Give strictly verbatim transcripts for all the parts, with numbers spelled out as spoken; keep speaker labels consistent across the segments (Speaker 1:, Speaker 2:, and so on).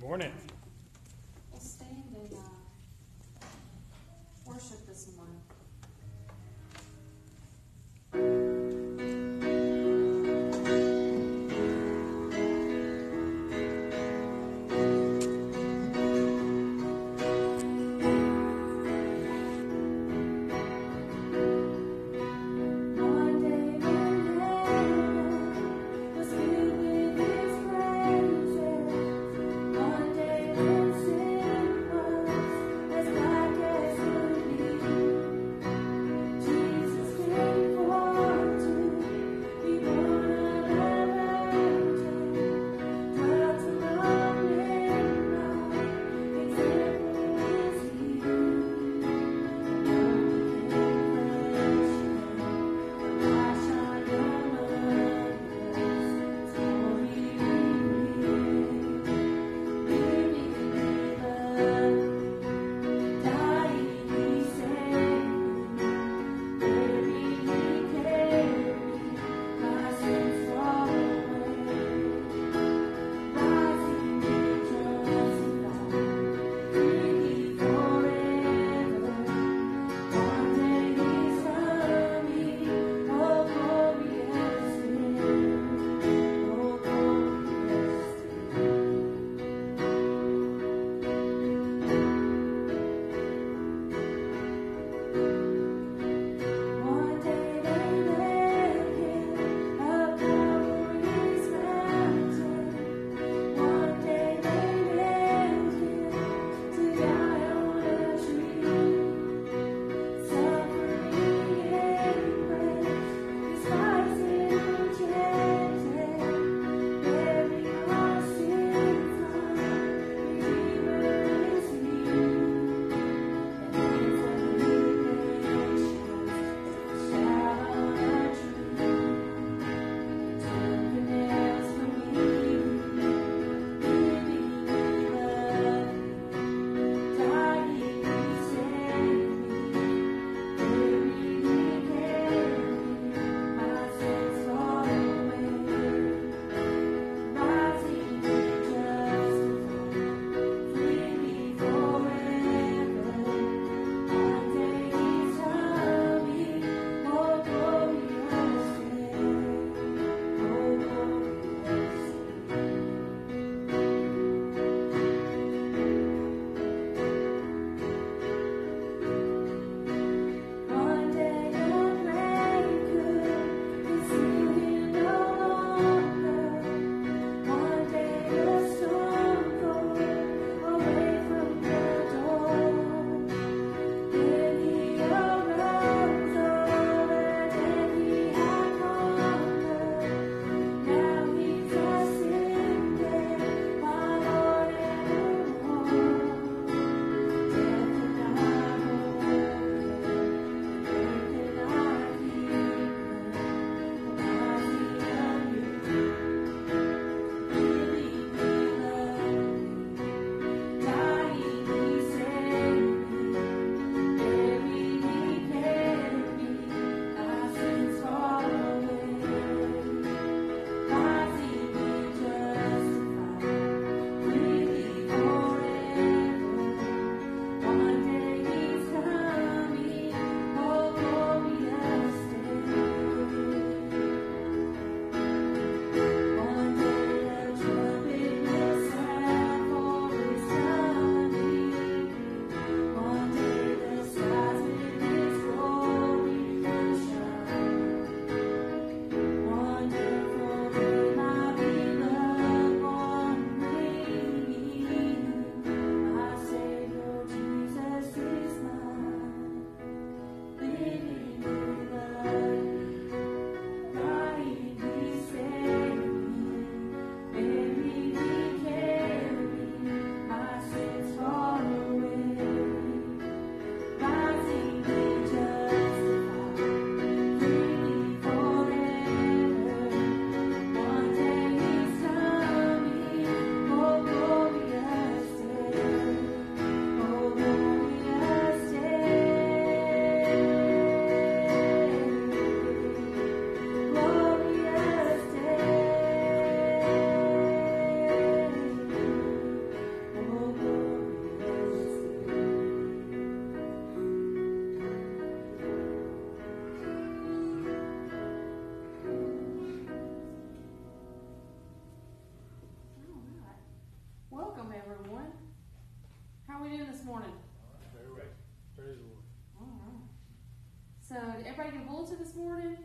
Speaker 1: morning.
Speaker 2: We'll stand and uh, worship this morning.
Speaker 3: One day
Speaker 2: morning?
Speaker 1: Very well. Praise the Lord.
Speaker 2: All right. So, did everybody get a bulletin this morning?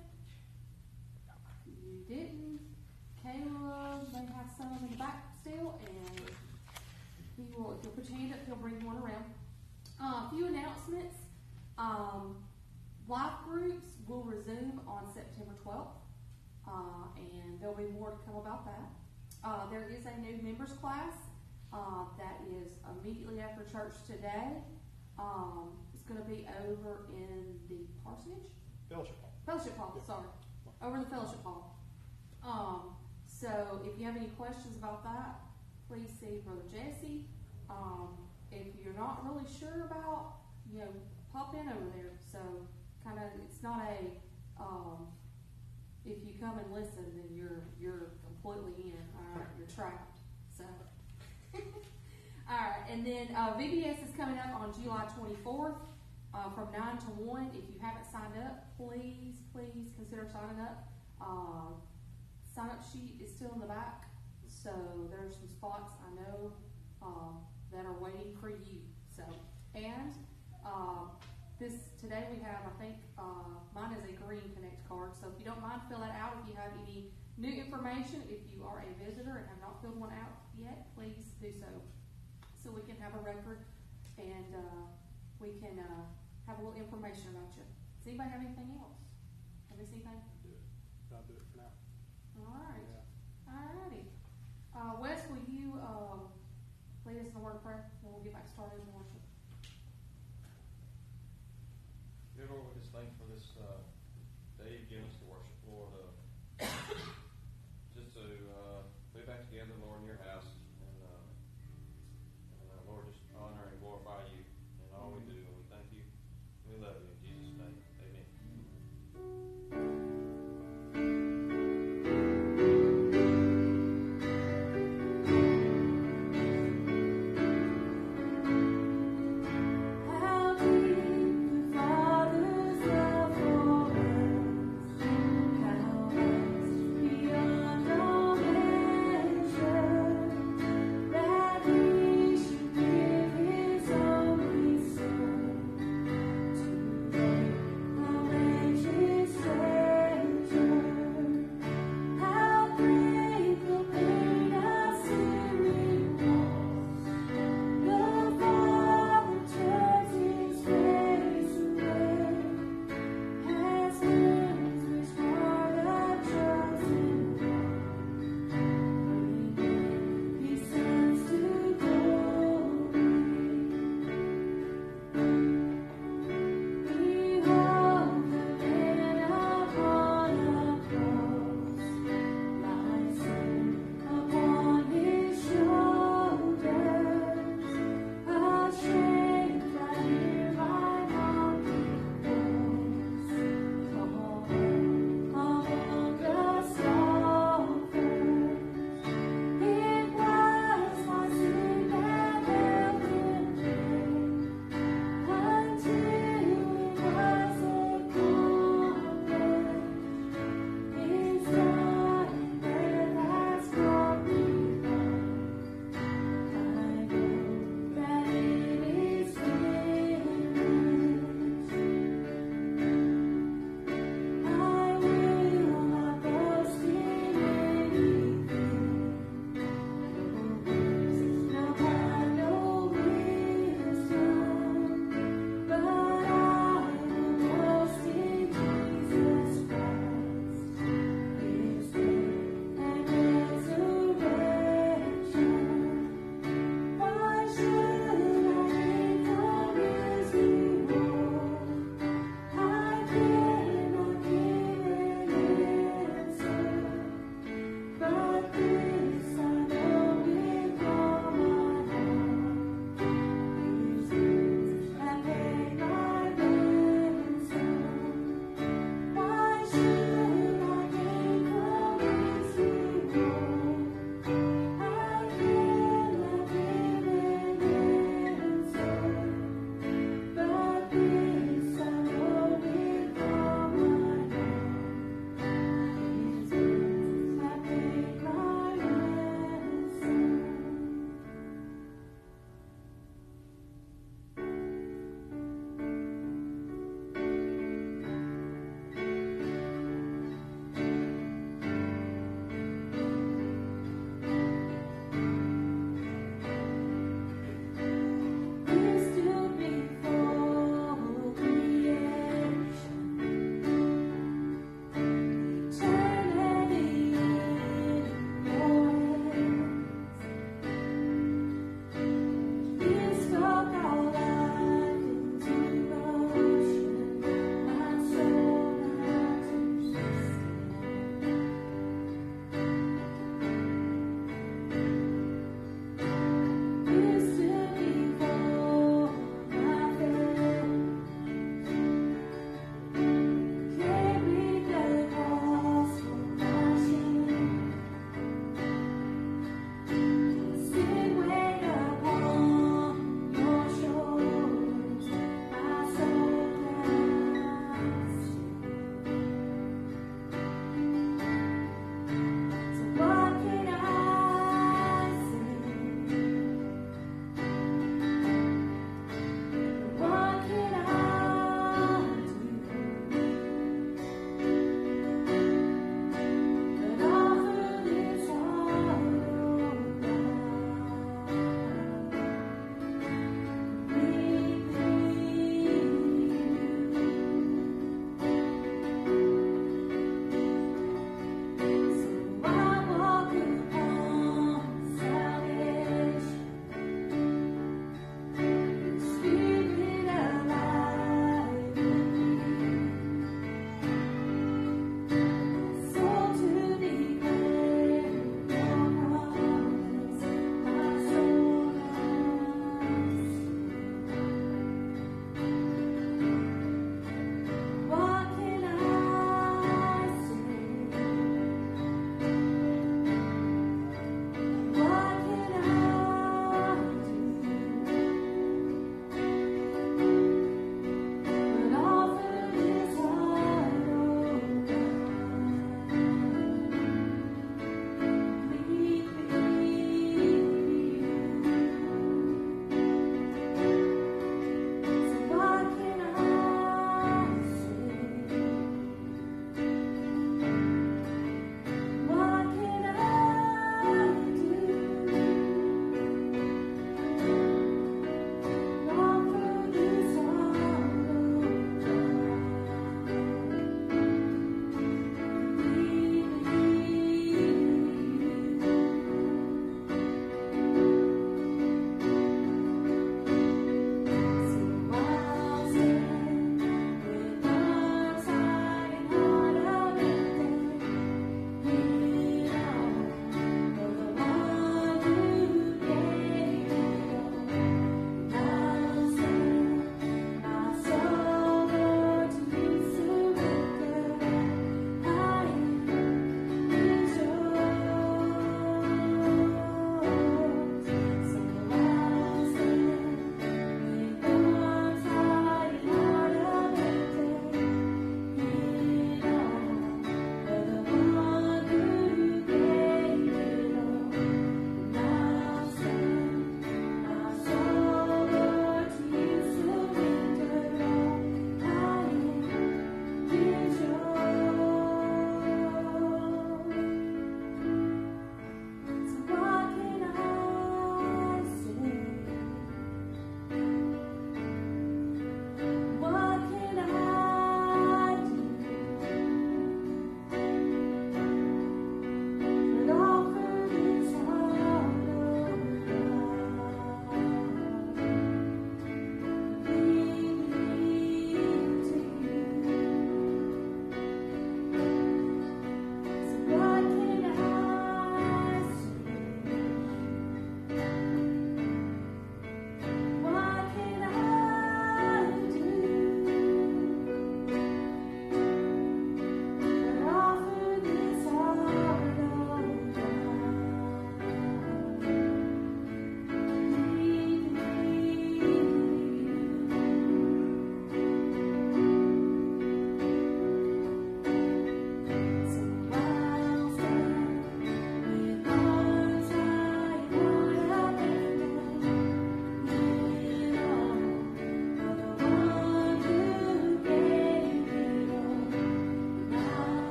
Speaker 2: You didn't. Caleb may have some in the back still, and he will, if you'll put your hand up, he'll bring one around. Uh, a few announcements. Um, life groups will resume on September twelfth, uh, and there'll be more to come about that. Uh, there is a new members class uh, that is immediately after church today. Um, it's going to be over in the parsonage?
Speaker 1: Fellowship Hall.
Speaker 2: Fellowship Hall,
Speaker 1: Yeah.
Speaker 2: sorry. Over the Fellowship Hall. Um, so if you have any questions about that, please see Brother Jesse. Um, if you're not really sure about, you know, pop in over there. So kind of, it's not a, um, if you come and listen, then you're you're completely in. All right, you're trapped. So, all right, and then uh, V B S is coming up on July twenty-fourth uh, from nine to one. If you haven't signed up, please, please consider signing up. Uh, sign up sheet is still in the back, so there's some spots I know uh, that are waiting for you. So, and uh, this today we have, I think, uh, mine is a green Connect card. So if you don't mind, fill that out. If you have any new information, if you are a visitor and have not filled one out yet, please do so, so we can have a record and uh, we can uh, have a little information about you. Does anybody have anything else? Have you seen anything?
Speaker 1: Do it. I'll do it for now.
Speaker 2: All right.
Speaker 1: Yeah.
Speaker 2: All righty. Uh, Wes, will you um, lead us in a word of prayer, and we'll get back started in worship.
Speaker 3: Dear Lord, we just thank you for this uh, day you've given us to worship, Lord. Uh, just to uh, be back together, Lord, in your house, and, uh, and uh, Lord, just honor and glorify you in all we do. And we thank you. We love you in Jesus' name. Amen.
Speaker 2: How deep the Father's love for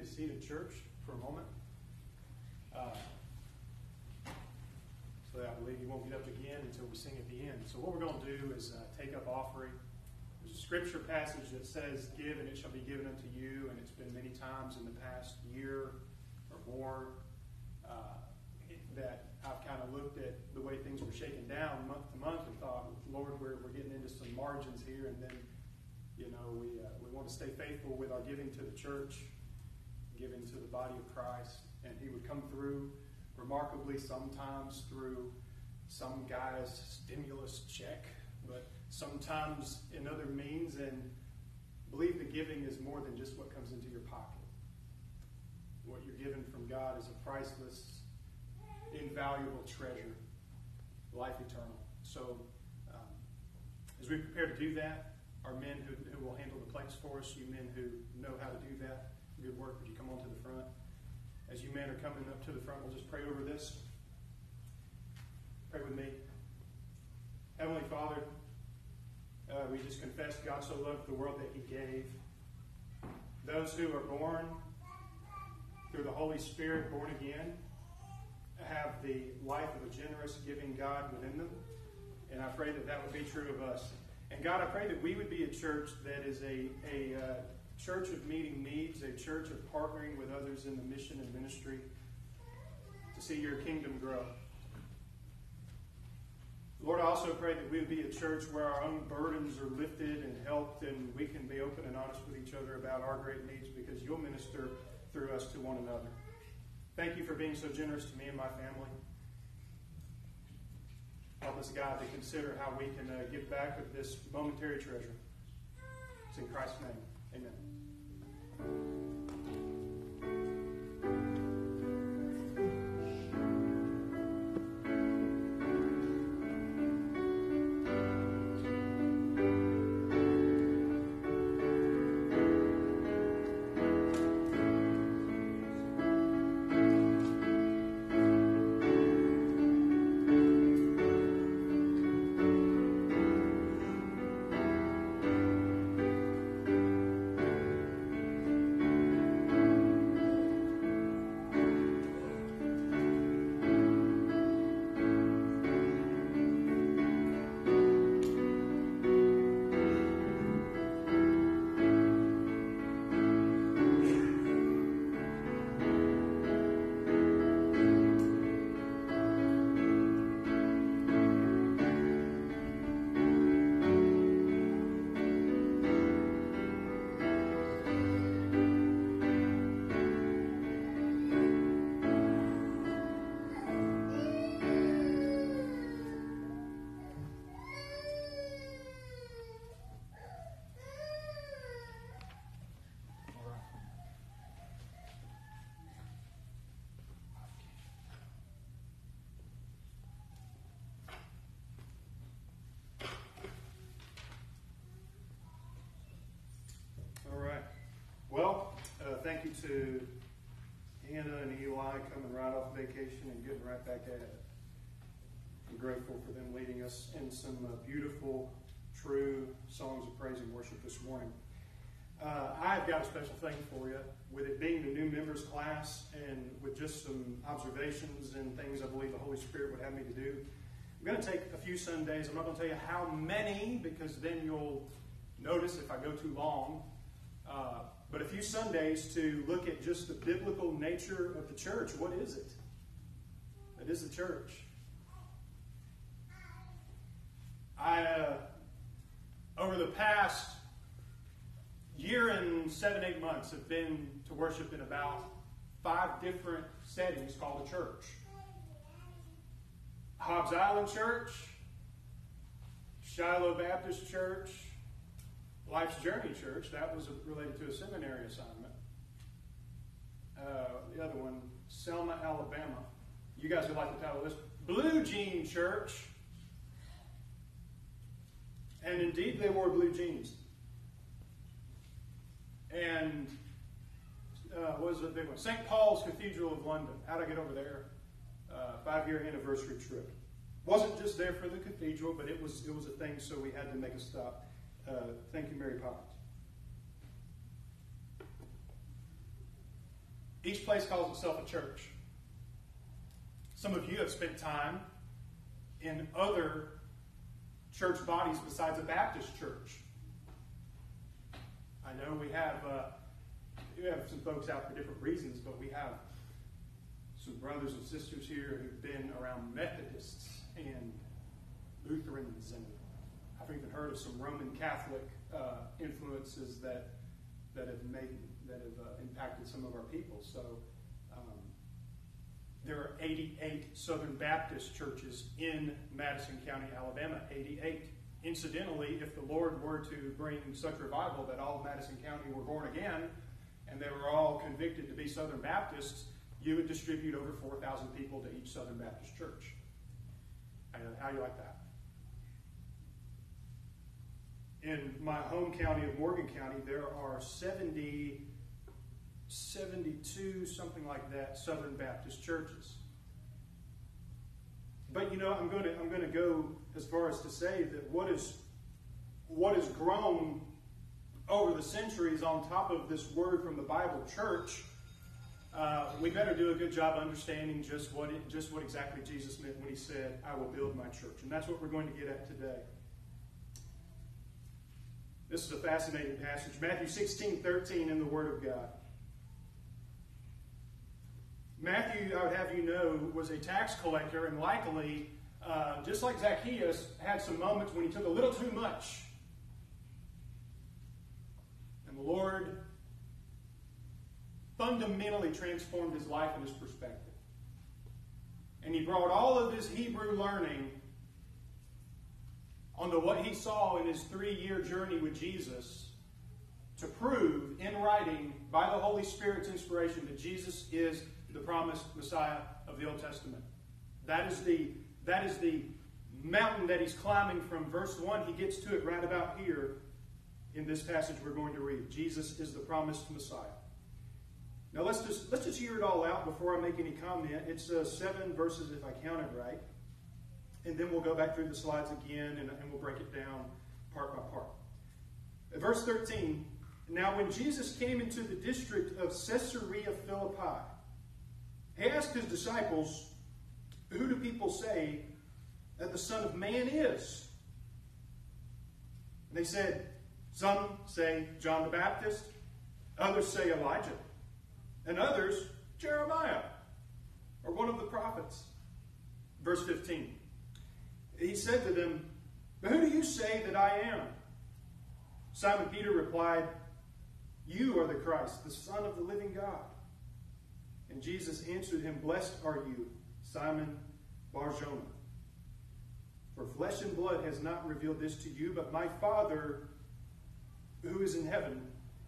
Speaker 1: seated, church, for a moment. Uh, so I believe you won't get up again until we sing at the end. So what we're going to do is uh, take up offering. There's a scripture passage that says, "Give, and it shall be given unto you," and it's been many times in the past year or more uh, that I've kind of looked at the way things were shaken down month to month and thought, Lord, we're, we're getting into some margins here, and then, you know, we uh, we want to stay faithful with our giving to the church, giving to the body of Christ, and He would come through remarkably, sometimes through some guy's stimulus check, but sometimes in other means, and believe the giving is more than just what comes into your pocket. What you're given from God is a priceless, invaluable treasure, life eternal. So um, as we prepare to do that, our men who, who will handle the plates for us, you men who know how to do that, good work, would you come on to the front? As you men are coming up to the front, we'll just pray over this. Pray with me. Heavenly Father, uh, we just confess God so loved the world that He gave. Those who are born through the Holy Spirit, born again, have the life of a generous, giving God within them. And I pray that that would be true of us. And God, I pray that we would be a church that is a, a uh, church of meeting needs, a church of partnering with others in the mission and ministry to see your kingdom grow. Lord, I also pray that we would be a church where our own burdens are lifted and helped, and we can be open and honest with each other about our great needs, because you'll minister through us to one another. Thank you for being so generous to me and my family. Help us, God, to consider how we can uh, give back of this momentary treasure. It's in Christ's name. Amen. Thank you to Hannah and Eli coming right off vacation and getting right back at it. I'm grateful for them leading us in some uh, beautiful, true songs of praise and worship this morning. Uh, I've got a special thing for you. With it being the new members class and with just some observations and things I believe the Holy Spirit would have me to do, I'm going to take a few Sundays. I'm not going to tell you how many, because then you'll notice if I go too long. Uh, but a few Sundays to look at just the biblical nature of the church. What is it? It is the church. I, uh, over the past year and seven, eight months, have been to worship in about five different settings called a church. Hobbs Island Church, Shiloh Baptist Church, Life's Journey Church, that was related to a seminary assignment. Uh, the other one, Selma, Alabama. You guys would like the title of this. Blue Jean Church. And indeed, they wore blue jeans. And uh, what was the big one? Saint Paul's Cathedral of London. How'd I get over there? Uh, five-year anniversary trip. Wasn't just there for the cathedral, but it was it was a thing, so we had to make a stop. Uh, thank you, Mary Poppins. Each place calls itself a church. Some of you have spent time in other church bodies besides a Baptist church. I know we have uh, we have some folks out for different reasons, but we have some brothers and sisters here who've been around Methodists and Lutherans, and I've even heard of some Roman Catholic uh, influences that that have made that have uh, impacted some of our people. So um, there are eighty-eight Southern Baptist churches in Madison County, Alabama. eighty-eight. Incidentally, if the Lord were to bring such revival that all of Madison County were born again, and they were all convicted to be Southern Baptists, you would distribute over four thousand people to each Southern Baptist church. How do you like that? In my home county of Morgan County, there are seventy, seventy-two, something like that, Southern Baptist churches. But you know, I'm going to I'm going to go as far as to say that what is what has grown over the centuries on top of this word from the Bible, church, uh, we better do a good job understanding just what it, just what exactly Jesus meant when he said, "I will build my church," and that's what we're going to get at today. This is a fascinating passage, Matthew sixteen thirteen in the Word of God. Matthew, I would have you know, was a tax collector, and likely, uh, just like Zacchaeus, had some moments when he took a little too much. And the Lord fundamentally transformed his life and his perspective. And he brought all of this Hebrew learning onto what he saw in his three-year journey with Jesus to prove in writing by the Holy Spirit's inspiration that Jesus is the promised Messiah of the Old Testament. That is the, that is the mountain that he's climbing from verse one. He gets to it right about here in this passage we're going to read. Jesus is the promised Messiah. Now let's just, let's just hear it all out before I make any comment. It's uh, seven verses if I counted right. And then we'll go back through the slides again and, and we'll break it down part by part. At verse thirteen, now when Jesus came into the district of Caesarea Philippi, he asked his disciples, "Who do people say that the Son of Man is?" And they said, "Some say John the Baptist, others say Elijah, and others Jeremiah, or one of the prophets." Verse fifteen. He said to them, "But who do you say that I am?" Simon Peter replied, "You are the Christ, the Son of the living God." And Jesus answered him, "Blessed are you, Simon Bar-Jonah. For flesh and blood has not revealed this to you, but my Father who is in heaven.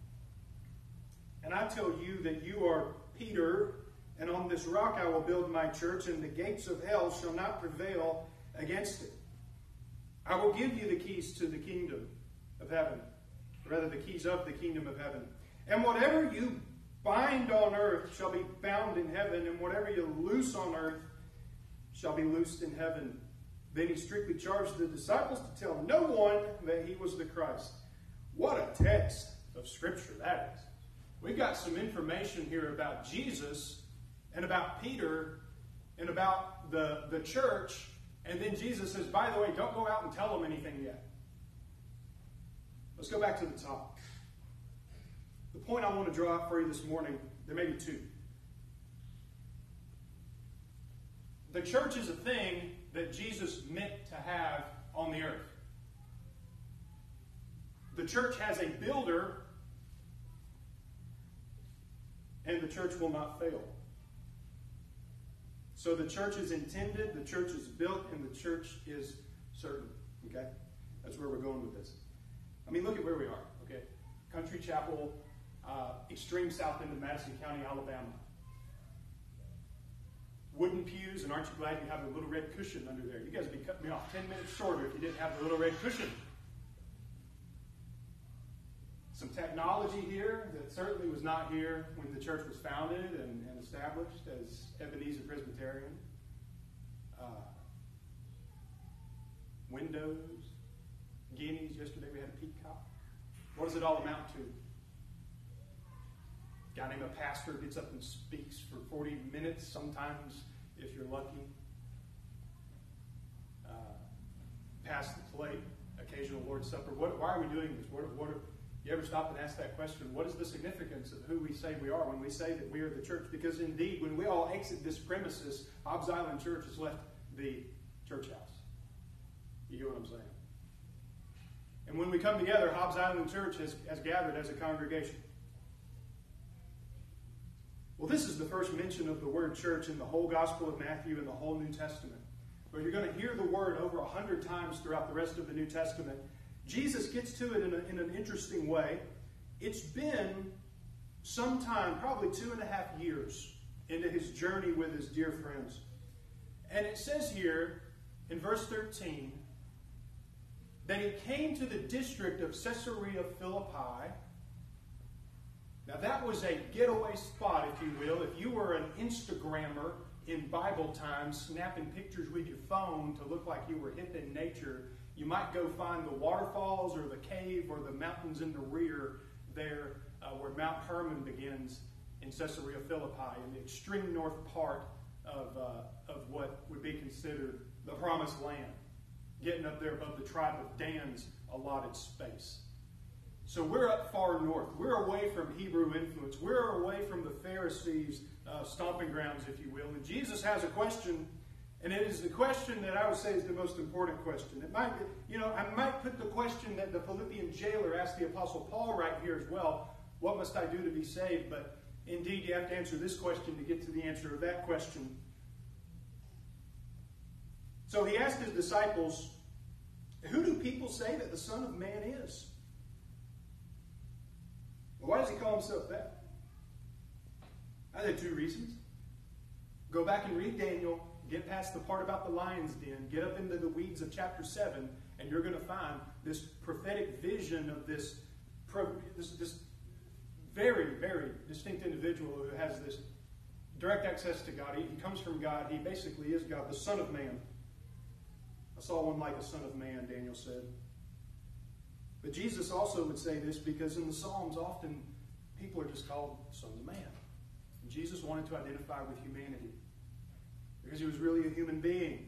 Speaker 1: And I tell you that you are Peter, and on this rock I will build my church, and the gates of hell shall not prevail against it. I will give you the keys to the kingdom of heaven." Rather, the keys of the kingdom of heaven. "And whatever you bind on earth shall be bound in heaven, and whatever you loose on earth shall be loosed in heaven." Then he strictly charged the disciples to tell no one that he was the Christ. What a text of Scripture that is. We've got some information here about Jesus and about Peter and about the, the church. And then Jesus says, by the way, don't go out and tell them anything yet. Let's go back to the top. The point I want to draw out for you this morning, there may be two. The church is a thing that Jesus meant to have on the earth. The church has a builder, and the church will not fail. So the church is intended, the church is built, and the church is certain. Okay? That's where we're going with this. I mean, look at where we are. Okay? Country Chapel, uh, extreme south end of Madison County, Alabama. Wooden pews, and aren't you glad you have a little red cushion under there? You guys would be cutting me off ten minutes shorter if you didn't have the little red cushion. Some technology here that certainly was not here when the church was founded and, and established as Ebenezer Presbyterian. Uh, windows, guineas. Yesterday we had a peacock. What does it all amount to? A guy named a pastor gets up and speaks for forty minutes, sometimes, if you're lucky. Uh, pass the plate, occasional Lord's Supper. What, why are we doing this? What, what are, you ever stop and ask that question? What is the significance of who we say we are when we say that we are the church? Because indeed, when we all exit this premises, Hobbs Island Church has left the church house. You get what I'm saying? And when we come together, Hobbs Island Church has, has gathered as a congregation. Well, this is the first mention of the word church in the whole Gospel of Matthew and the whole New Testament. But you're going to hear the word over a hundred times throughout the rest of the New Testament. Jesus gets to it in, a, in an interesting way. It's been some time, probably two and a half years, into his journey with his dear friends. And it says here in verse thirteen that he came to the district of Caesarea Philippi. Now that was a getaway spot, if you will. If you were an Instagrammer in Bible times, snapping pictures with your phone to look like you were hip in nature, you might go find the waterfalls or the cave or the mountains in the rear there uh, where Mount Hermon begins in Caesarea Philippi, in the extreme north part of, uh, of what would be considered the Promised Land, getting up there above the tribe of Dan's allotted space. So we're up far north. We're away from Hebrew influence. We're away from the Pharisees' uh, stomping grounds, if you will. And Jesus has a question. And it is the question that I would say is the most important question. It might, you know, I might put the question that the Philippian jailer asked the Apostle Paul right here as well. What must I do to be saved? But indeed, you have to answer this question to get to the answer of that question. So he asked his disciples, who do people say that the Son of Man is? Well, why does he call himself that? I think two reasons. Go back and read Daniel. Get past the part about the lion's den. Get up into the weeds of chapter seven, and you're going to find this prophetic vision of this, this, this very, very distinct individual who has this direct access to God. He, he comes from God. He basically is God, the Son of Man. I saw one like a son of man, Daniel said. But Jesus also would say this because in the Psalms often people are just called sons of man. And Jesus wanted to identify with humanity, because he was really a human being.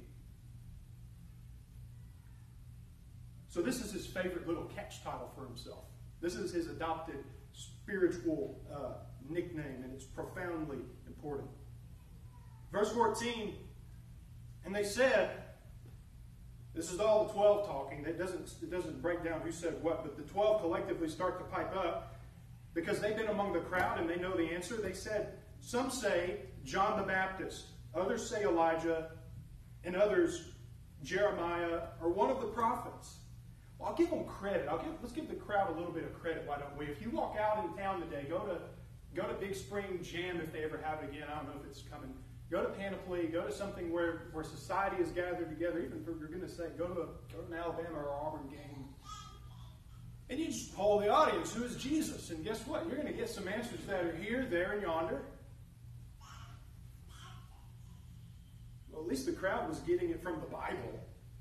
Speaker 1: So this is his favorite little catch title for himself. This is his adopted spiritual uh, nickname, and it's profoundly important. Verse fourteen, and they said, this is all the twelve talking. It doesn't, it doesn't break down who said what, but the twelve collectively start to pipe up because they've been among the crowd and they know the answer. They said, some say John the Baptist. Others say Elijah, and others Jeremiah, or one of the prophets. Well, I'll give them credit. I'll give, let's give the crowd a little bit of credit, why don't we? If you walk out in town today, go to go to Big Spring Jam if they ever have it again. I don't know if it's coming. Go to Panoply. Go to something where, where society is gathered together. Even if you're going to say, go to, a, go to an Alabama or Auburn game. And you just poll the audience, who is Jesus? And guess what? You're going to get some answers that are here, there, and yonder. Well, at least the crowd was getting it from the Bible.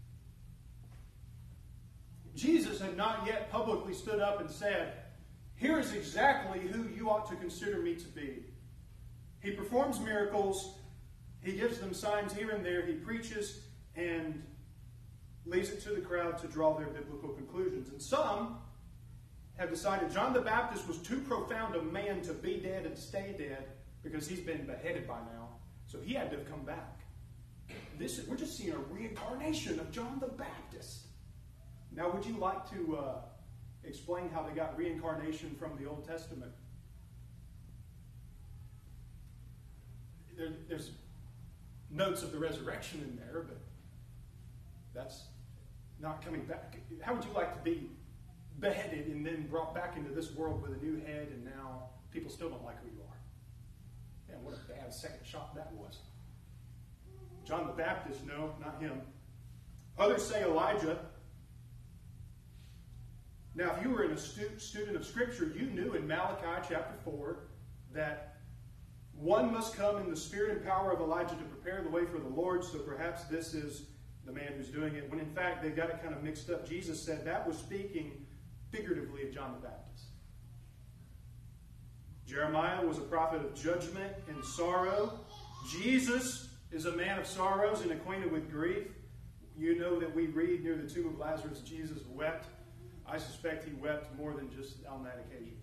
Speaker 1: Jesus had not yet publicly stood up and said, here is exactly who you ought to consider me to be. He performs miracles. He gives them signs here and there. He preaches and leaves it to the crowd to draw their biblical conclusions. And some have decided John the Baptist was too profound a man to be dead and stay dead because he's been beheaded by now. So he had to have come back. This is, we're just seeing a reincarnation of John the Baptist. Now, would you like to uh, explain how they got reincarnation from the Old Testament? There, there's notes of the resurrection in there, but that's not coming back. How would you like to be beheaded and then brought back into this world with a new head, and now people still don't like who you are? Man, what a bad second shot that was. John the Baptist, no, not him. Others say Elijah. Now, if you were an astute student of Scripture, you knew in Malachi chapter four that one must come in the spirit and power of Elijah to prepare the way for the Lord, so perhaps this is the man who's doing it, when in fact they've got it kind of mixed up. Jesus said that was speaking figuratively of John the Baptist. Jeremiah was a prophet of judgment and sorrow. Jesus is a man of sorrows and acquainted with grief. You know that we read near the tomb of Lazarus, Jesus wept. I suspect he wept more than just on that occasion.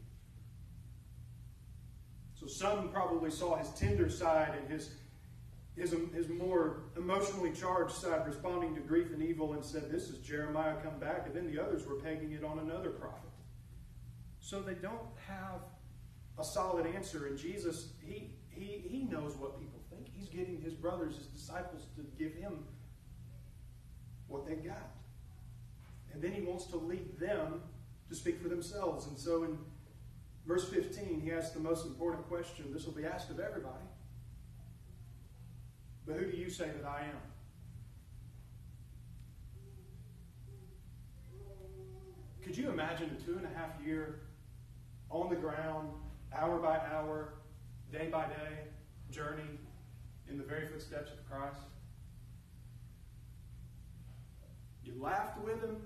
Speaker 1: So some probably saw his tender side and his, his, his more emotionally charged side, responding to grief and evil, and said, this is Jeremiah come back. And then the others were pegging it on another prophet. So they don't have a solid answer. And Jesus, he, he, he knows what people think. He's getting his brothers, his disciples, to give him what they got. And then he wants to lead them to speak for themselves. And so in verse fifteen, he asks the most important question. This will be asked of everybody. But who do you say that I am? Could you imagine a two and a half year on the ground, hour by hour, day by day journey in the very footsteps of Christ? You laughed with him.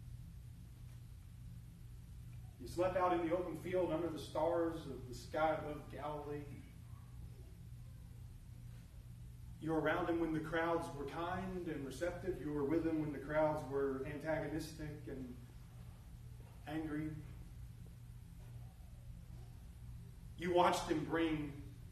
Speaker 1: You slept out in the open field under the stars of the sky above Galilee. You were around him when the crowds were kind and receptive. You were with him when the crowds were antagonistic and angry. You watched him bring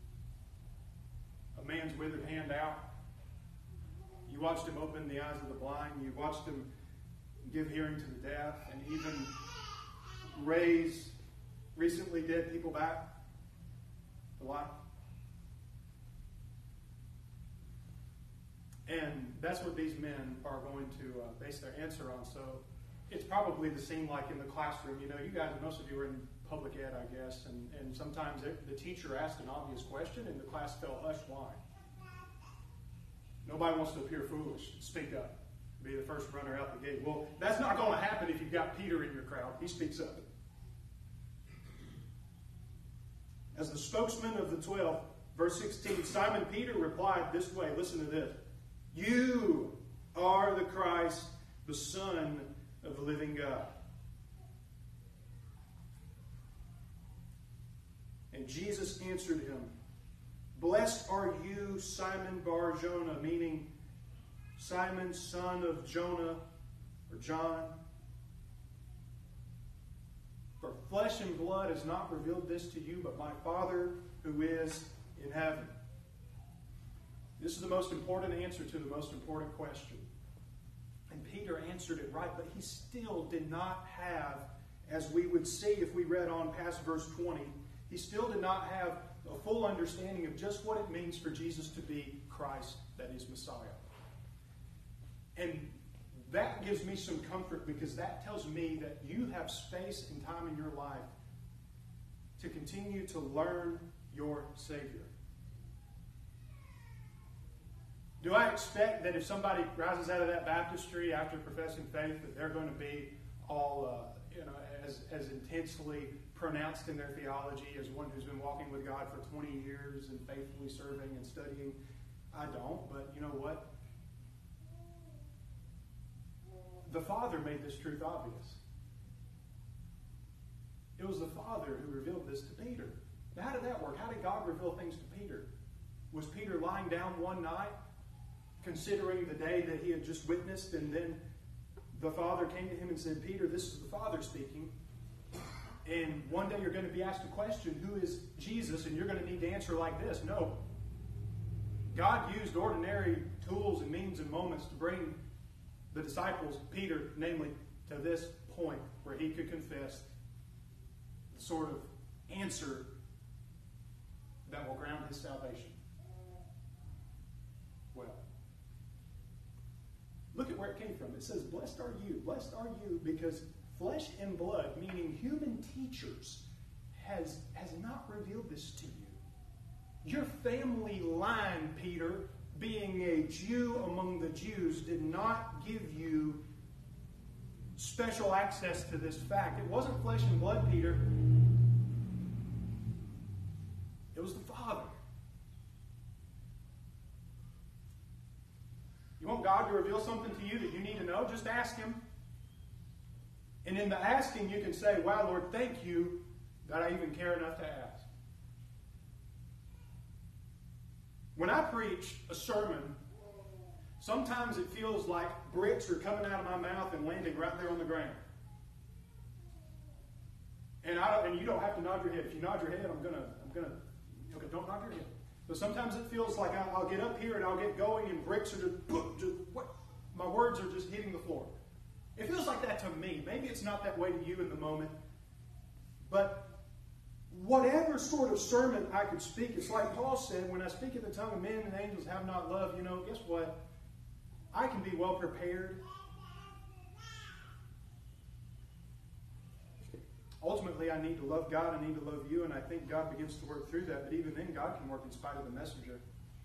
Speaker 1: a man's withered hand out. You watched him open the eyes of the blind. You watched him give hearing to the deaf and even raise recently dead people back to life. And that's what these men are going to uh, base their answer on. So it's probably the same like in the classroom. You know, you guys, most of you are in public ed, I guess, and, and sometimes it, the teacher asked an obvious question and the class fell hush. Why? Nobody wants to appear foolish. Speak up. Be the first runner out the gate. Well, that's not going to happen if you've got Peter in your crowd. He speaks up. As the spokesman of the twelve, verse sixteen, Simon Peter replied this way. Listen to this. You are the Christ, the Son of the living God. And Jesus answered him, blessed are you, Simon Bar-Jonah, meaning Simon, son of Jonah, or John. For flesh and blood has not revealed this to you, but my Father who is in heaven. This is the most important answer to the most important question. And Peter answered it right, but he still did not have, as we would see if we read on past verse twenty, he still did not have a full understanding of just what it means for Jesus to be Christ, that is Messiah. And that gives me some comfort because that tells me that you have space and time in your life to continue to learn your Savior. Do I expect that if somebody rises out of that baptistry after professing faith that they're going to be all uh, you know, as, as intensely pronounced in their theology as one who's been walking with God for twenty years and faithfully serving and studying? I don't, but you know what? The Father made this truth obvious. It was the Father who revealed this to Peter. Now, how did that work? How did God reveal things to Peter? Was Peter lying down one night, considering the day that he had just witnessed, and then the Father came to him and said, Peter, this is the Father speaking, and one day you're going to be asked a question, who is Jesus, and you're going to need to answer like this. No. God used ordinary tools and means and moments to bring the disciples, Peter, namely, to this point where he could confess the sort of answer that will ground his salvation. Well, look at where it came from. It says, blessed are you, blessed are you, because flesh and blood, meaning human teachers, has, has not revealed this to you. Your family line, Peter, being a Jew among the Jews, did not give you special access to this fact. It wasn't flesh and blood, Peter. It was the Father. You want God to reveal something to you that you need to know? Just ask Him. And in the asking, you can say, wow, Lord, thank you that I even care enough to ask. When I preach a sermon, sometimes it feels like bricks are coming out of my mouth and landing right there on the ground. And I and you don't have to nod your head. If you nod your head, I'm gonna I'm gonna okay. Don't nod your head. But sometimes it feels like I'll, I'll get up here and I'll get going, and bricks are just, just what my words are just hitting the floor. It feels like that to me. Maybe it's not that way to you in the moment, but whatever sort of sermon I could speak, it's like Paul said, when I speak in the tongue of men and angels have not love, you know, guess what? I can be well prepared. Ultimately, I need to love God, I need to love you, and I think God begins to work through that, but even then, God can work in spite of the messenger.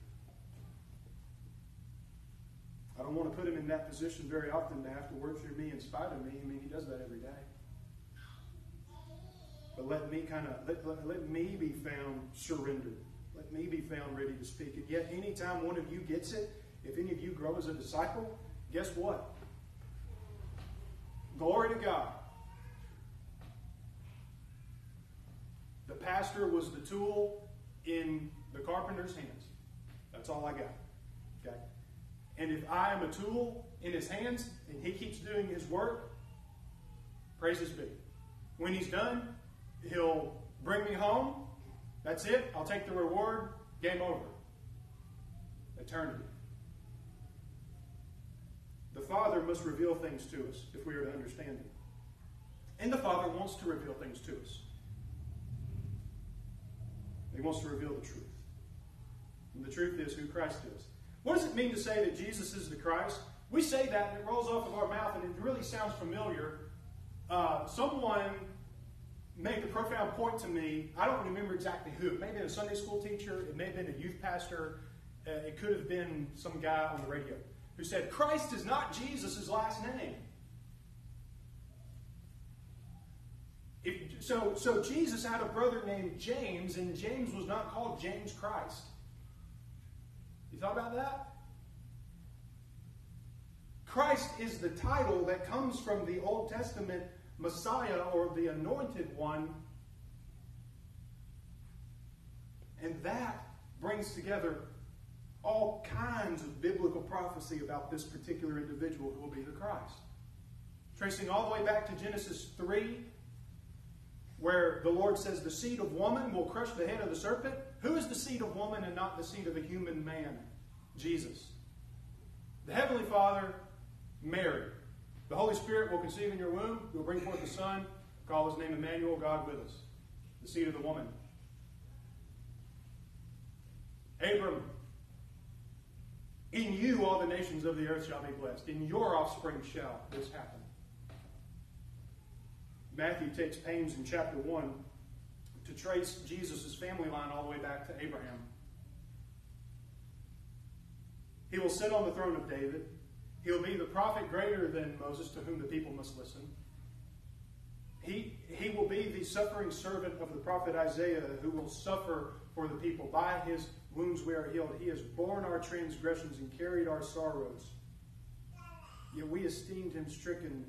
Speaker 1: I don't want to put him in that position very often to have to work through me in spite of me. I mean, he does that every day. But let me kind of, let, let, let me be found surrendered. Let me be found ready to speak. And yet, anytime one of you gets it, if any of you grow as a disciple, guess what? Glory to God. The pastor was the tool in the carpenter's hands. That's all I got. Okay? And if I am a tool in his hands and he keeps doing his work, praises be. When he's done, he'll bring me home. That's it. I'll take the reward. Game over. Eternity. The Father must reveal things to us if we are to understand Him. And the Father wants to reveal things to us. He wants to reveal the truth. And the truth is who Christ is. What does it mean to say that Jesus is the Christ? We say that and it rolls off of our mouth and it really sounds familiar. Uh, someone made the profound point to me. I don't remember exactly who. It may have been a Sunday school teacher. It may have been a youth pastor. Uh, it could have been some guy on the radio who said, Christ is not Jesus' last name. If, so, so Jesus had a brother named James, and James was not called James Christ. You thought about that? Christ is the title that comes from the Old Testament Messiah, or the Anointed One. And that brings together all kinds of biblical prophecy about this particular individual who will be the Christ. Tracing all the way back to Genesis three, where the Lord says the seed of woman will crush the head of the serpent. Who is the seed of woman and not the seed of a human man? Jesus. The Heavenly Father, Mary. The Holy Spirit will conceive in your womb. You will bring forth a son. Call his name Emmanuel, God with us. The seed of the woman. Abram. In you all the nations of the earth shall be blessed. In your offspring shall this happen. Matthew takes pains in chapter one to trace Jesus' family line all the way back to Abraham. He will sit on the throne of David. He will be the prophet greater than Moses, to whom the people must listen. He, he will be the suffering servant of the prophet Isaiah, who will suffer for the people. By his wounds we are healed. He has borne our transgressions and carried our sorrows. Yet we esteemed him stricken,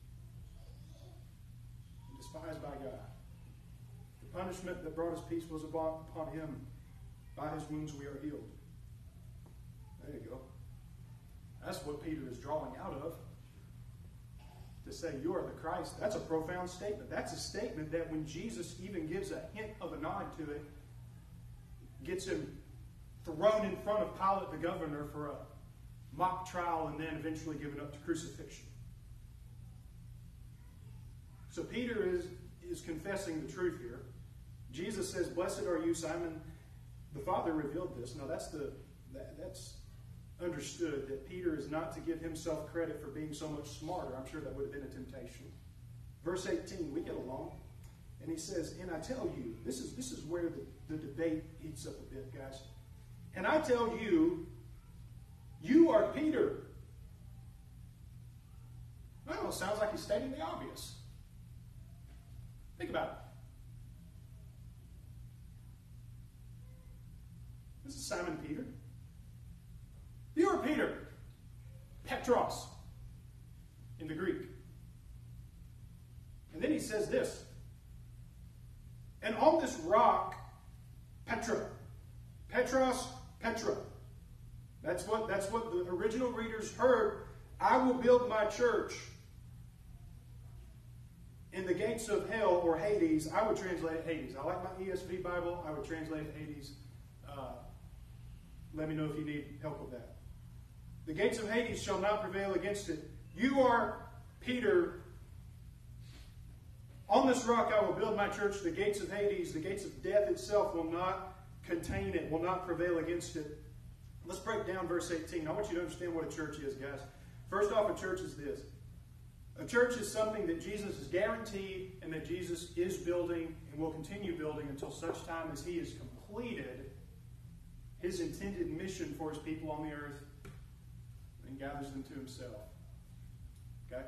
Speaker 1: despised by God. The punishment that brought us peace was upon him. By his wounds we are healed. There you go. That's what Peter is drawing out of. To say you are the Christ, that's a profound statement. That's a statement that when Jesus even gives a hint of a nod to it, gets him thrown in front of Pilate the governor for a mock trial and then eventually given up to crucifixion. So Peter is, is confessing the truth here. Jesus says, blessed are you, Simon. The Father revealed this. Now that's the that, that's understood that Peter is not to give himself credit for being so much smarter. I'm sure that would have been a temptation. Verse eighteen, we get along. And he says, and I tell you, this is this is where the, the debate heats up a bit, guys. And I tell you, you are Peter. Well, it sounds like he's stating the obvious. Think about it. This is Simon Peter. You are Peter. Petros in the Greek. And then he says this. And on this rock, Petra. Petros, Petra. That's what, that's what the original readers heard. I will build my church. In the gates of hell, or Hades, I would translate Hades. I like my E S V Bible. I would translate Hades. Uh, let me know if you need help with that. The gates of Hades shall not prevail against it. You are Peter. On this rock I will build my church. The gates of Hades, the gates of death itself will not contain it, will not prevail against it. Let's break down verse eighteen. I want you to understand what a church is, guys. First off, a church is this. A church is something that Jesus is guaranteed and that Jesus is building and will continue building until such time as he has completed his intended mission for his people on the earth and gathers them to himself. Okay?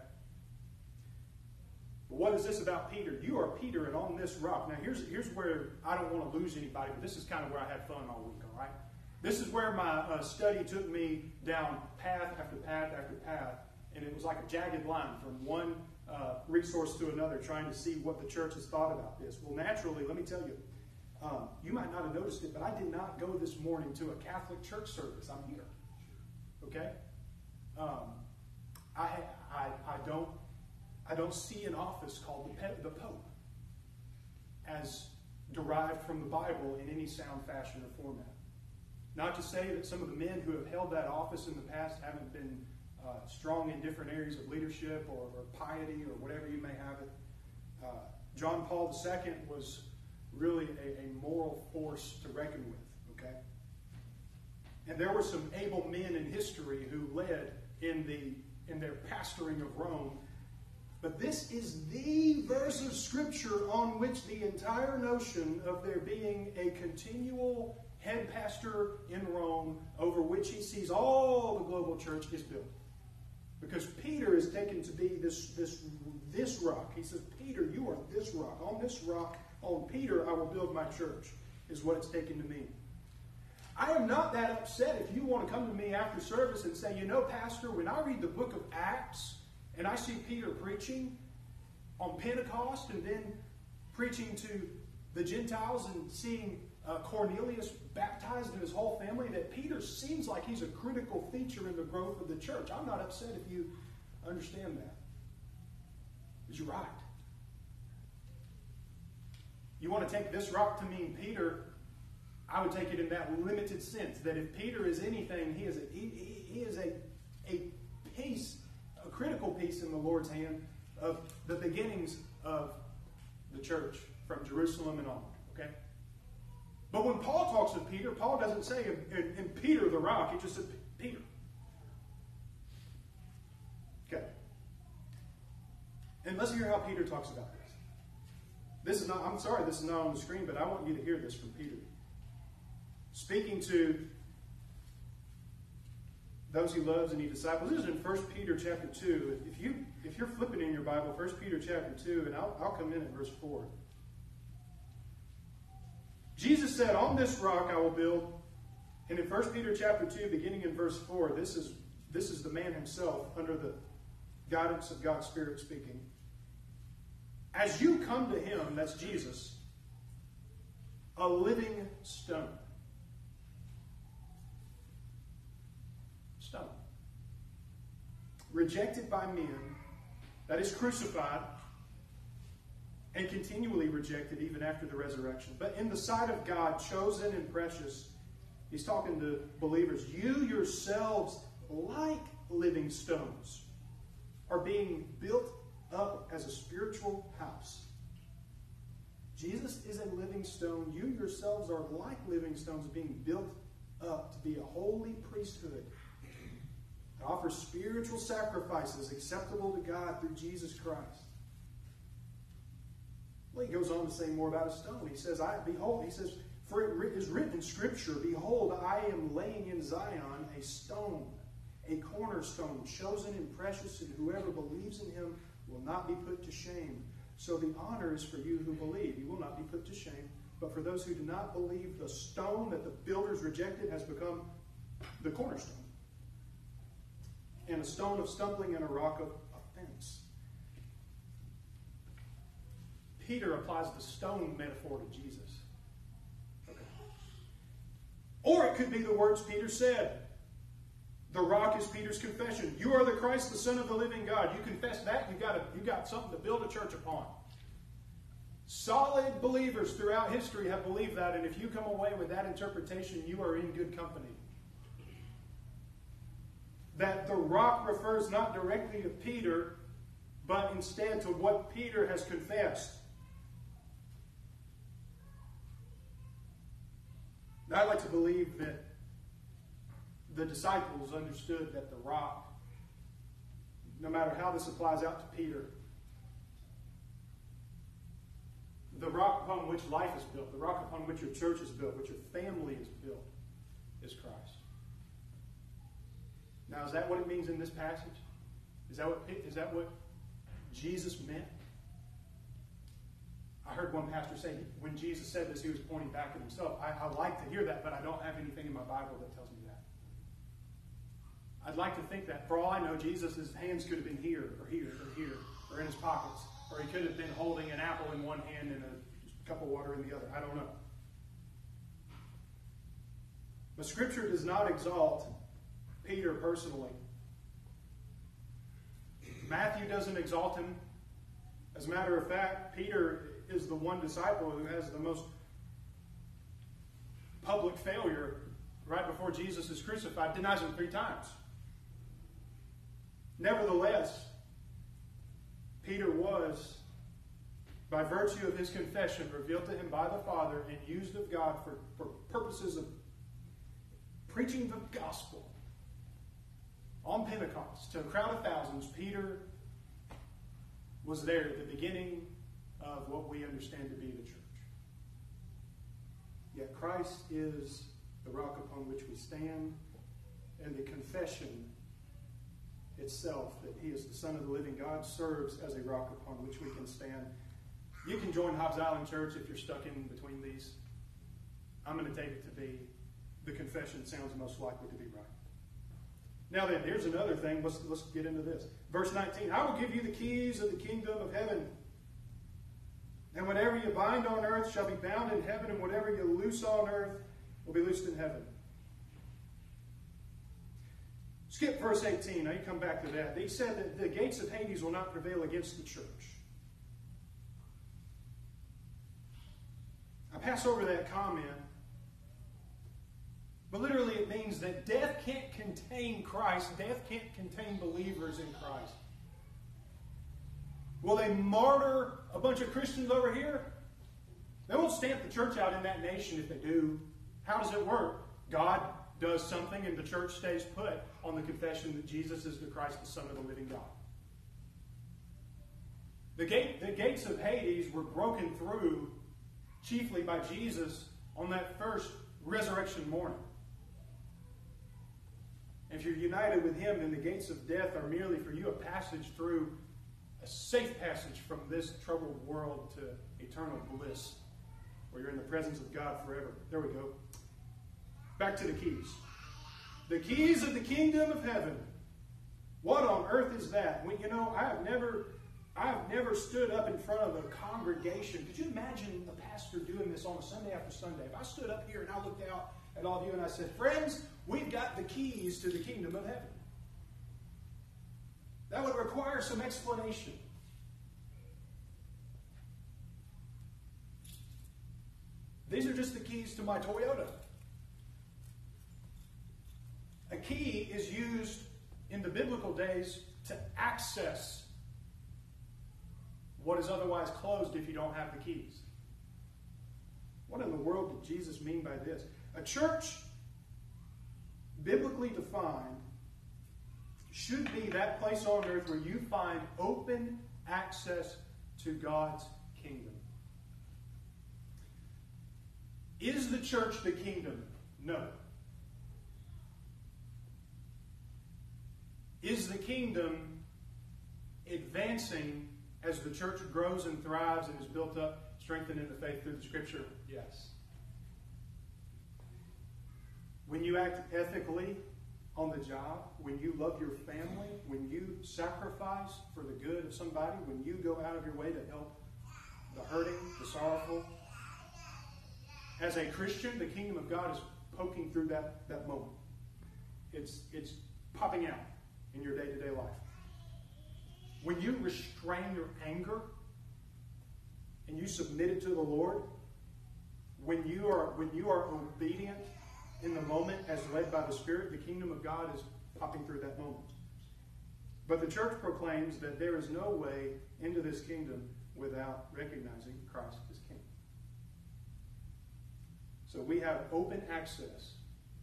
Speaker 1: But what is this about Peter? You are Peter, and on this rock. Now, here's, here's where I don't want to lose anybody, but this is kind of where I had fun all week, all right? This is where my uh, study took me down path after path after path. And it was like a jagged line from one uh, resource to another, trying to see what the church has thought about this. Well, naturally, let me tell you, um, you might not have noticed it, but I did not go this morning to a Catholic church service. I'm here. Okay? Um, I, I, I, don't, I don't see an office called the, pe- the Pope as derived from the Bible in any sound fashion or format. Not to say that some of the men who have held that office in the past haven't been Uh, strong in different areas of leadership or, or piety or whatever you may have it. Uh, John Paul the Second was really a, a moral force to reckon with, okay? And there were some able men in history who led in the in their pastoring of Rome. But this is the verse of Scripture on which the entire notion of there being a continual head pastor in Rome over which he sees all the global church is built. Because Peter is taken to be this, this, this rock. He says, Peter, you are this rock. On this rock, on Peter, I will build my church, is what it's taken to mean. I am not that upset if you want to come to me after service and say, you know, Pastor, when I read the book of Acts and I see Peter preaching on Pentecost and then preaching to the Gentiles and seeing uh, Cornelius baptized and his whole family, that Peter seems like he's a critical feature in the growth of the church. I'm not upset if you understand that. Because you're right. You want to take this rock to mean Peter, I would take it in that limited sense, that if Peter is anything, he is a, he, he is a, a piece, a critical piece in the Lord's hand of the beginnings of the church from Jerusalem and on. Okay? But when Paul talks of Peter, Paul doesn't say in, in, in Peter the rock, he just said Peter. Okay. And let's hear how Peter talks about this. This is not, I'm sorry this is not on the screen, but I want you to hear this from Peter. Speaking to those he loves and he disciples. This is in First Peter chapter two. If, you, if you're flipping in your Bible, First Peter chapter two, and I'll, I'll come in at verse four. Jesus said, on this rock I will build. And in First Peter chapter two, beginning in verse four, this is, this is the man himself under the guidance of God's Spirit speaking. As you come to him, that's Jesus, a living stone. Stone. Rejected by men, that is crucified, and continually rejected even after the resurrection. But in the sight of God, chosen and precious, he's talking to believers. You yourselves, like living stones, are being built up as a spiritual house. Jesus is a living stone. You yourselves are like living stones being built up to be a holy priesthood. To offer spiritual sacrifices acceptable to God through Jesus Christ. Well, he goes on to say more about a stone. He says, I behold, he says, for it is written in Scripture, behold, I am laying in Zion a stone, a cornerstone, chosen and precious, and whoever believes in him will not be put to shame. So the honor is for you who believe. You will not be put to shame. But for those who do not believe, the stone that the builders rejected has become the cornerstone. And a stone of stumbling and a rock of offense. Peter applies the stone metaphor to Jesus. Okay. Or it could be the words Peter said. The rock is Peter's confession. You are the Christ, the Son of the living God. You confess that, you've got, a, you've got something to build a church upon. Solid believers throughout history have believed that, and if you come away with that interpretation, you are in good company. That the rock refers not directly to Peter, but instead to what Peter has confessed. Now, I like to believe that the disciples understood that the rock, no matter how this applies out to Peter, the rock upon which life is built, the rock upon which your church is built, which your family is built, is Christ. Now, is that what it means in this passage? Is that what, is that what Jesus meant? I heard one pastor say when Jesus said this, he was pointing back at himself. I, I like to hear that, but I don't have anything in my Bible that tells me that. I'd like to think that, for all I know, Jesus' hands could have been here, or here, or here, or in his pockets. Or he could have been holding an apple in one hand and a cup of water in the other. I don't know. But Scripture does not exalt Peter personally. Matthew doesn't exalt him. As a matter of fact, Peter is the one disciple who has the most public failure right before Jesus is crucified, denies him three times. Nevertheless, Peter was, by virtue of his confession, revealed to him by the Father and used of God for, for purposes of preaching the gospel on Pentecost to a crowd of thousands. Peter was there at the beginning of what we understand to be the church. Yet Christ is the rock upon which we stand, and the confession itself that he is the Son of the living God serves as a rock upon which we can stand. You can join Hobbs Island Church if you're stuck in between these. I'm going to take it to be the confession sounds most likely to be right. Now then, here's another thing. Let's, let's get into this. Verse nineteen, I will give you the keys of the kingdom of heaven. And whatever you bind on earth shall be bound in heaven, and whatever you loose on earth will be loosed in heaven. Skip verse eighteen. Now you come back to that. He said that the gates of Hades will not prevail against the church. I pass over that comment. But literally it means that death can't contain Christ. Death can't contain believers in Christ. Will they martyr a bunch of Christians over here? They won't stamp the church out in that nation if they do. How does it work? God does something and the church stays put on the confession that Jesus is the Christ, the Son of the living God. The, gate, the gates of Hades were broken through chiefly by Jesus on that first resurrection morning. If you're united with him, then the gates of death are merely for you a passage through, a safe passage from this troubled world to eternal bliss, where you're in the presence of God forever. There we go. Back to the keys. The keys of the kingdom of heaven. What on earth is that? Well, you know, I have never, I have never stood up in front of a congregation. Could you imagine a pastor doing this on a Sunday after Sunday? If I stood up here and I looked out at all of you and I said, friends, we've got the keys to the kingdom of heaven. That would require some explanation. These are just the keys to my Toyota. A key is used in the biblical days to access what is otherwise closed if you don't have the keys. What in the world did Jesus mean by this? A church, biblically defined, should be that place on earth where you find open access to God's kingdom. Is the church the kingdom? No. Is the kingdom advancing as the church grows and thrives and is built up, strengthened in the faith through the Scripture? Yes. When you act ethically on the job, when you love your family, when you sacrifice for the good of somebody, when you go out of your way to help the hurting, the sorrowful, as a Christian, the kingdom of God is poking through that, that moment. It's, it's popping out in your day-to-day life. When you restrain your anger and you submit it to the Lord, when you are when you are obedient in the moment as led by the Spirit, the kingdom of God is popping through that moment. But the church proclaims that there is no way into this kingdom without recognizing Christ as King. So we have open access.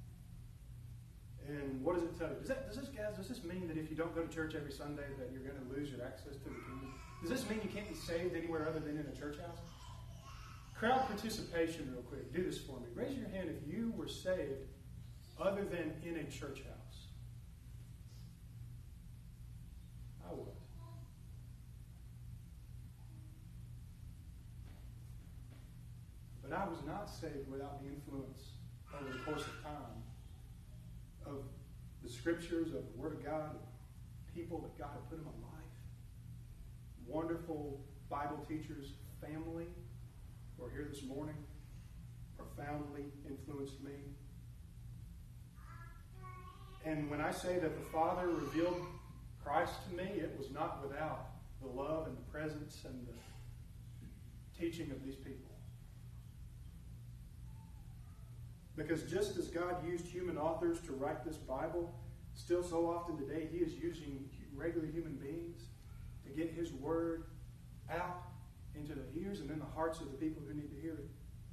Speaker 1: And what does it tell you? Does, that, does this, guys, does this mean that if you don't go to church every Sunday that you're going to lose your access to the kingdom? Does this mean you can't be saved anywhere other than in a church house? Crowd participation real quick. Do this for me. Raise your hand if you were saved other than in a church house. I was. But I was not saved without the influence over the course of time of the Scriptures, of the Word of God, of people that God had put in my life. Wonderful Bible teachers, family who are here this morning, profoundly influenced me. And when I say that the Father revealed Christ to me, it was not without the love and the presence and the teaching of these people. Because just as God used human authors to write this Bible, still so often today He is using regular human beings to get His Word out into the ears and in the hearts of the people who need to hear it.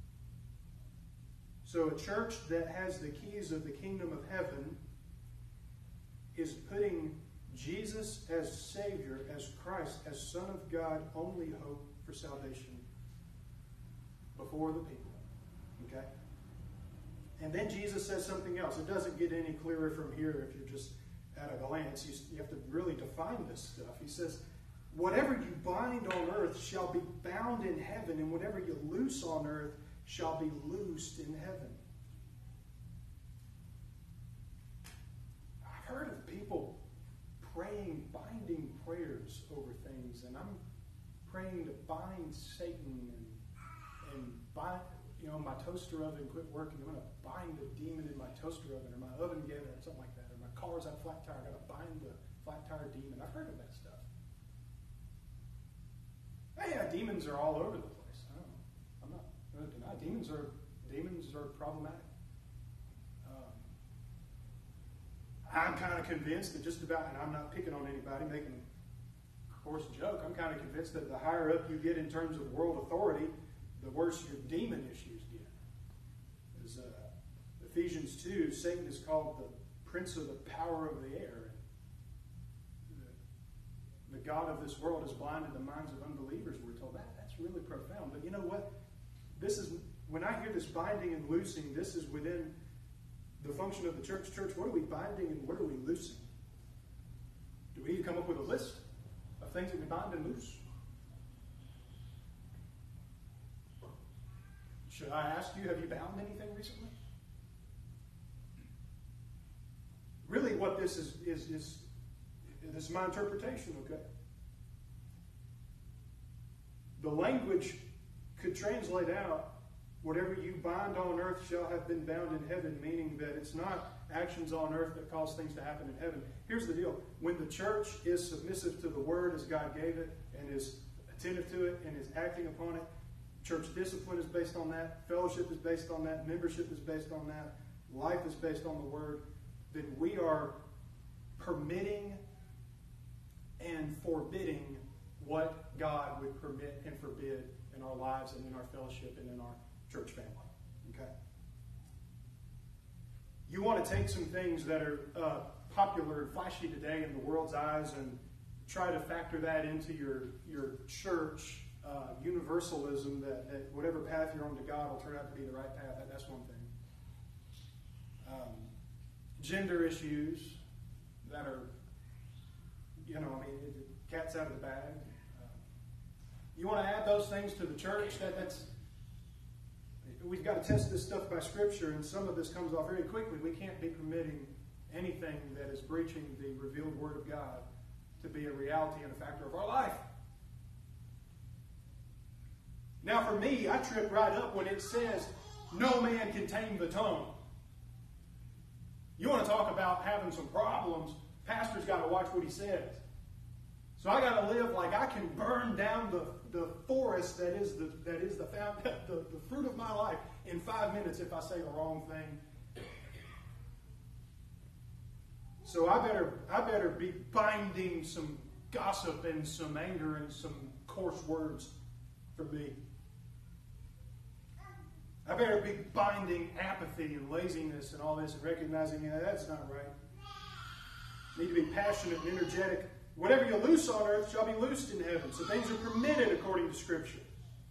Speaker 1: So a church that has the keys of the kingdom of heaven is putting Jesus as Savior, as Christ, as Son of God, only hope for salvation before the people. Okay? And then Jesus says something else. It doesn't get any clearer from here if you're just at a glance. You, you have to really define this stuff. He says, whatever you bind on earth shall be bound in heaven, and whatever you loose on earth shall be loosed in heaven. I've heard of people praying, binding prayers over things, and I'm praying to bind Satan and, and bind, you know, my toaster oven quit working. I'm going to bind a demon in my toaster oven, or my oven gave it, or something like that, or my car's on a flat tire. I've got to bind the flat tire demon. I've heard of that stuff. Hey, yeah, demons are all over the place. I don't know. I'm not going to deny demons are demons are problematic. Um, I'm kind of convinced that just about, and I'm not picking on anybody, making a coarse joke. I'm kind of convinced that the higher up you get in terms of world authority, the worse your demon issues get. As uh, Ephesians two, Satan is called the prince of the power of the air. The, the God of this world has blinded the minds of unbelievers. We're told that. That's really profound. But you know what? This is, when I hear this binding and loosing, this is within the function of the church. Church, what are we binding and what are we loosing? Do we need to come up with a list of things that we bind and loose? Should I ask you, have you bound anything recently? Really what this is, is, is this is my interpretation, okay? The language could translate out, whatever you bind on earth shall have been bound in heaven, meaning that it's not actions on earth that cause things to happen in heaven. Here's the deal. When the church is submissive to the word as God gave it and is attentive to it and is acting upon it, church discipline is based on that, fellowship is based on that, membership is based on that, life is based on the word, then we are permitting and forbidding what God would permit and forbid in our lives and in our fellowship and in our church family. Okay? You want to take some things that are uh, popular and flashy today in the world's eyes and try to factor that into your, your church uh, universalism, that, that whatever path you're on to God will turn out to be the right path. That, that's one thing. Um, gender issues that are, you know, I mean, the cat's out of the bag. Uh, you want to add those things to the church? That, that's we've got to test this stuff by Scripture, and some of this comes off very quickly. We can't be permitting anything that is breaching the revealed Word of God to be a reality and a factor of our life. Now, for me, I trip right up when it says, no man can tame the tongue. You want to talk about having some problems, pastor's got to watch what he says. So I got to live like I can burn down the, the forest that is the that is the, found, the the fruit of my life in five minutes if I say the wrong thing. So I better I better be binding some gossip and some anger and some coarse words for me. I better be binding apathy and laziness and all this and recognizing that that's not right. I need to be passionate and energetic. Whatever you loose on earth shall be loosed in heaven. So things are permitted according to Scripture.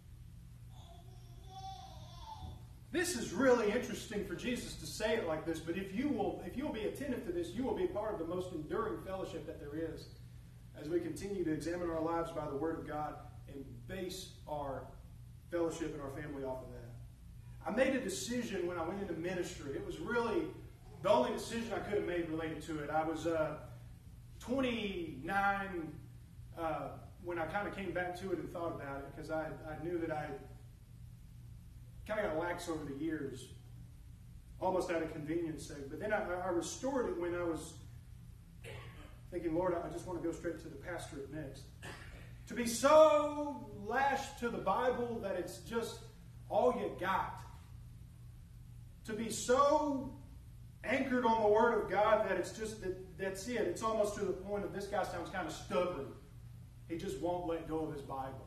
Speaker 1: This is really interesting for Jesus to say it like this, but if you will, if you will be attentive to this, you will be part of the most enduring fellowship that there is as we continue to examine our lives by the Word of God and base our fellowship and our family off of that. I made a decision when I went into ministry. It was really the only decision I could have made related to it. I was uh, twenty-nine uh, when I kind of came back to it and thought about it, because I, I knew that I kind of got lax over the years, almost out of convenience sake. But then I, I restored it when I was thinking, Lord, I just want to go straight to the pastorate next. To be so lashed to the Bible that it's just all you got. To be so anchored on the Word of God that it's just, that that's it. It's almost to the point of this guy sounds kind of stubborn. He just won't let go of his Bible.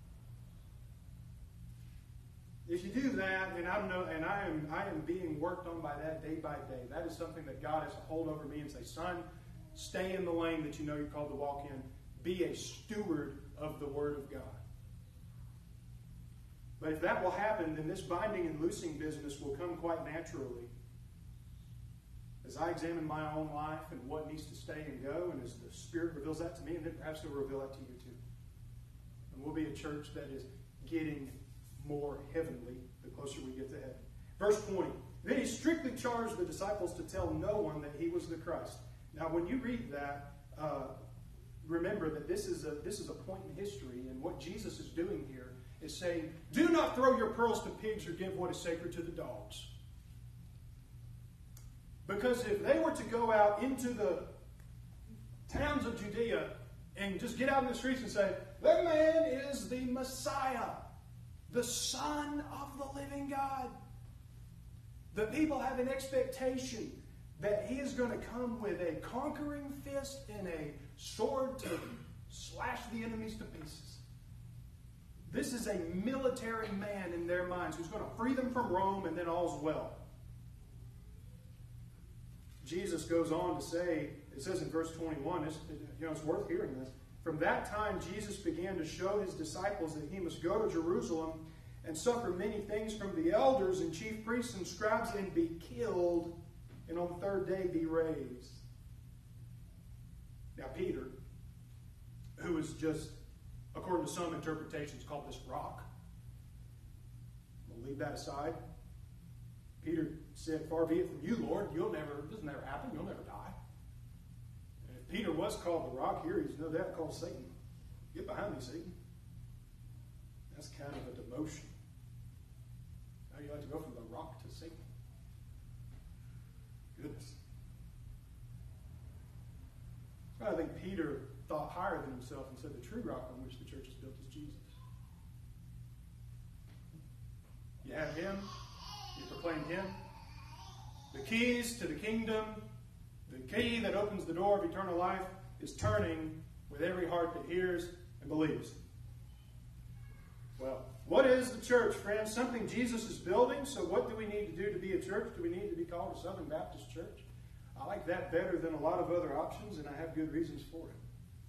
Speaker 1: If you do that, and I'm no, and I am I am being worked on by that day by day. That is something that God has to hold over me and say, son, stay in the lane that you know you're called to walk in. Be a steward of the Word of God. But if that will happen, then this binding and loosing business will come quite naturally. As I examine my own life and what needs to stay and go, and as the Spirit reveals that to me, and then perhaps He'll reveal that to you too. And we'll be a church that is getting more heavenly the closer we get to heaven. Verse twenty. Then He strictly charged the disciples to tell no one that He was the Christ. Now when you read that, uh, remember that this is a this is a point in history, and what Jesus is doing here is saying, do not throw your pearls to pigs or give what is sacred to the dogs. Because if they were to go out into the towns of Judea and just get out in the streets and say, that man is the Messiah, the Son of the living God, the people have an expectation that He is going to come with a conquering fist and a sword to slash the enemies to pieces. This is a military man in their minds who's going to free them from Rome, and then all's well. Jesus goes on to say, it says in verse twenty-one, it's, you know, it's worth hearing this. From that time, Jesus began to show His disciples that He must go to Jerusalem and suffer many things from the elders and chief priests and scribes and be killed, and on the third day be raised. Now Peter, who is just, according to some interpretations, called this rock. We'll leave that aside. Peter said, far be it from you, Lord. You'll never, this will never happen. You'll never die. And if Peter was called the rock, here he's no doubt called Satan. Get behind me, Satan. That's kind of a demotion. How do you like to go from the rock to Satan? Goodness. I think Peter thought higher than himself and said the true rock on which the church is built is Jesus. You have Him. You proclaim Him. The keys to the kingdom, the key that opens the door of eternal life, is turning with every heart that hears and believes. Well, what is the church, friends? Something Jesus is building. So what do we need to do to be a church? Do we need to be called a Southern Baptist church? I like that better than a lot of other options, and I have good reasons for it.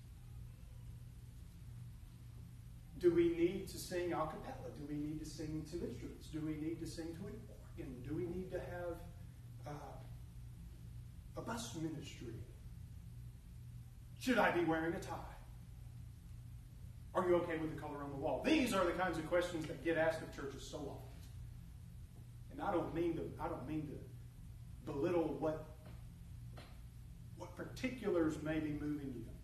Speaker 1: Do we need to sing a cappella? Do we need to sing to instruments? Do we need to sing to an organ? Do we need to have uh, a bus ministry? Should I be wearing a tie? Are you okay with the color on the wall? These are the kinds of questions that get asked of churches so often. And I don't mean to, I don't mean to belittle what, what particulars may be moving you.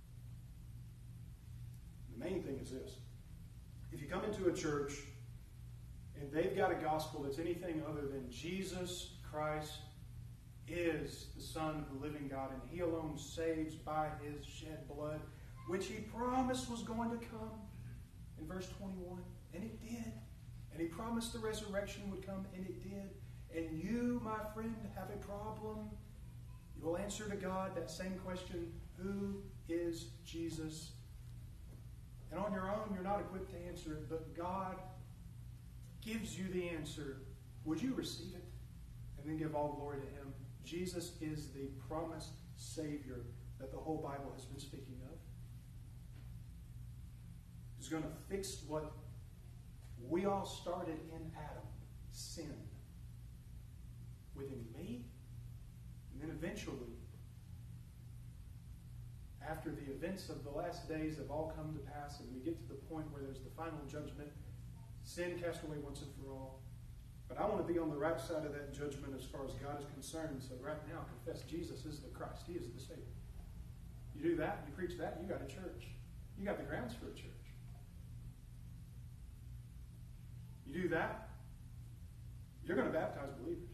Speaker 1: The main thing is this. If you come into a church and they've got a gospel that's anything other than Jesus Christ is the Son of the living God, and He alone saves by His shed blood, which He promised was going to come in verse twenty-one. And it did. And He promised the resurrection would come, and it did. And you, my friend, have a problem. You will answer to God that same question, who is Jesus? And on your own, you're not equipped to answer it, but God gives you the answer. Would you receive it? And then give all glory to Him. Jesus is the promised Savior that the whole Bible has been speaking of. He's going to fix what we all started in Adam, sin, within me, and then eventually, after the events of the last days have all come to pass and we get to the point where there's the final judgment, sin cast away once and for all. But I want to be on the right side of that judgment as far as God is concerned. So right now, confess Jesus is the Christ. He is the Savior. You do that, you preach that, you got a church. You got the grounds for a church. You do that, you're going to baptize believers.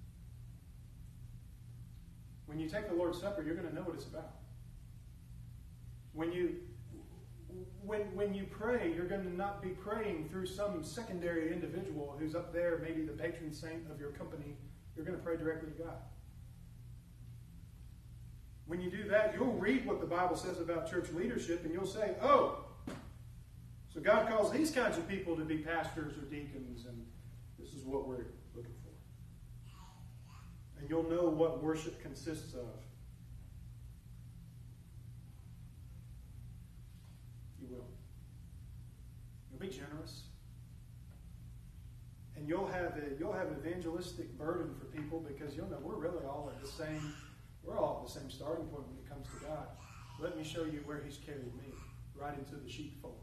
Speaker 1: When you take the Lord's Supper, you're going to know what it's about. When you when when you pray, you're going to not be praying through some secondary individual who's up there, maybe the patron saint of your company. You're going to pray directly to God. When you do that, you'll read what the Bible says about church leadership, and you'll say, oh, so God calls these kinds of people to be pastors or deacons, and this is what we're looking for. And you'll know what worship consists of. You will. You'll be generous. And you'll have a, you'll have an evangelistic burden for people, because you'll know we're really all at the same, we're all at the same starting point when it comes to God. Let me show you where He's carried me, right into the sheepfold.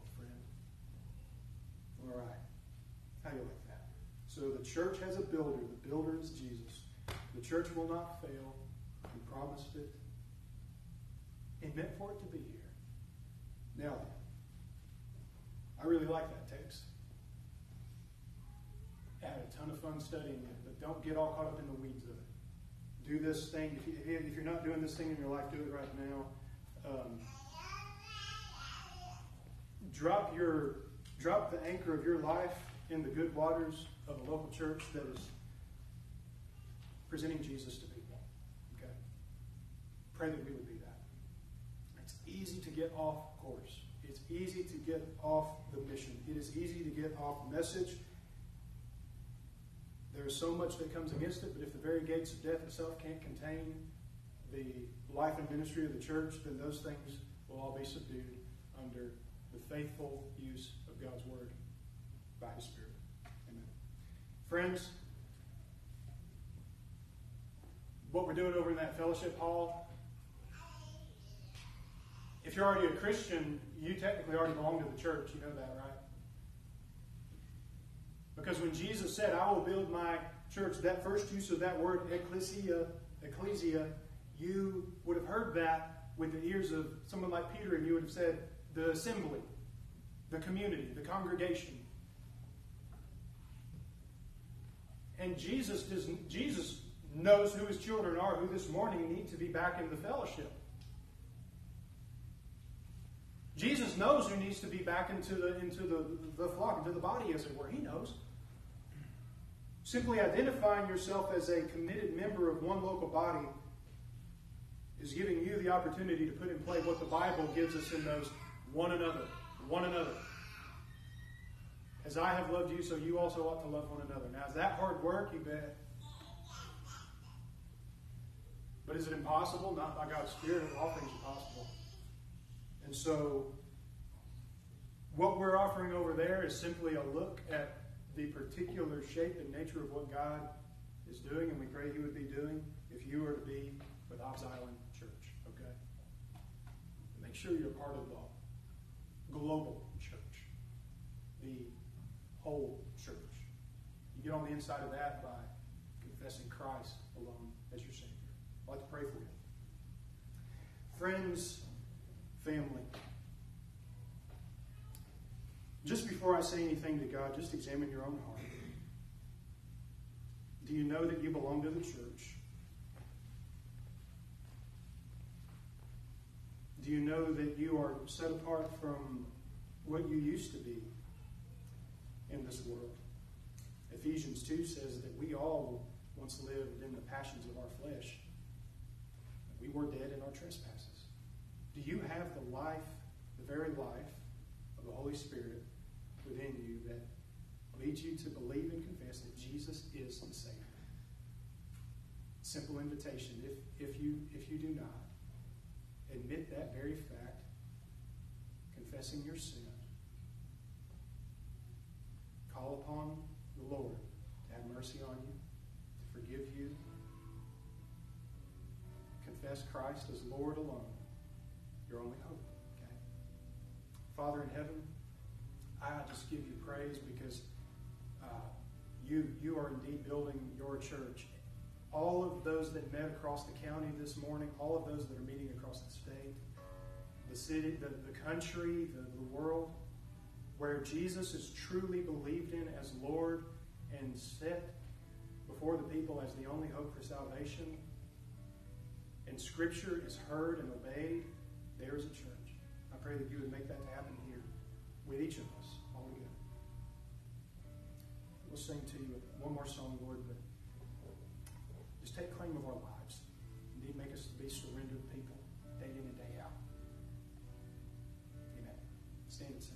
Speaker 1: All right. How do you like that? So the church has a builder. The builder is Jesus. The church will not fail. He promised it. He meant for it to be here. Now then, I really like that text. I had a ton of fun studying it, but don't get all caught up in the weeds of it. Do this thing. If, you, if you're not doing this thing in your life, do it right now. Um, drop your... Drop the anchor of your life in the good waters of a local church that is presenting Jesus to people. Okay? Pray that we would be that. It's easy to get off course. It's easy to get off the mission. It is easy to get off message. There is so much that comes against it, but if the very gates of death itself can't contain the life and ministry of the church, then those things will all be subdued under the faithful use of God's Word by His Spirit. Amen. Friends, what we're doing over in that fellowship hall, if you're already a Christian, you technically already belong to the church. You know that, right? Because when Jesus said, I will build my church, that first use of that word, ecclesia, ecclesia, you would have heard that with the ears of someone like Peter, and you would have said, the assembly, the community, the congregation. And Jesus doesn't, Jesus knows who His children are, who this morning need to be back in the fellowship. Jesus knows who needs to be back into the into the, the flock, into the body, as it were. He knows. Simply identifying yourself as a committed member of one local body is giving you the opportunity to put in play what the Bible gives us in those one another. One another. As I have loved you, so you also ought to love one another. Now, is that hard work? You bet. But is it impossible? Not by God's Spirit. All things are possible. And so, what we're offering over there is simply a look at the particular shape and nature of what God is doing, and we pray He would be doing if you were to be with Hobbs Island Church. Okay? Make sure you're part of the global church, the whole church. You get on the inside of that by confessing Christ alone as your Savior. I'd like to pray for you. Friends, family, just before I say anything to God, just examine your own heart. Do you know that you belong to the church? Do you know that you are set apart from what you used to be in this world? Ephesians two says that we all once lived in the passions of our flesh. We were dead in our trespasses. Do you have the life, the very life of the Holy Spirit within you that leads you to believe and confess that Jesus is the Savior? Simple invitation. If, if, you, if you do not, admit that very fact, confessing your sin. Call upon the Lord to have mercy on you, to forgive you. Confess Christ as Lord alone, your only hope. Okay? Father in heaven, I just give you praise because uh, you, you are indeed building your church. All of those that met across the county this morning, all of those that are meeting across the state, the city, the, the country, the, the world, where Jesus is truly believed in as Lord and set before the people as the only hope for salvation, and Scripture is heard and obeyed, there is a church. I pray that you would make that to happen here with each of us all together. We'll sing to you one more song, Lord, but just take claim of our lives. Indeed, make us to be surrendered people day in and day out. Amen. Stand and sing.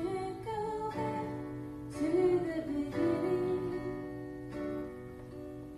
Speaker 2: Can't go back to the beginning.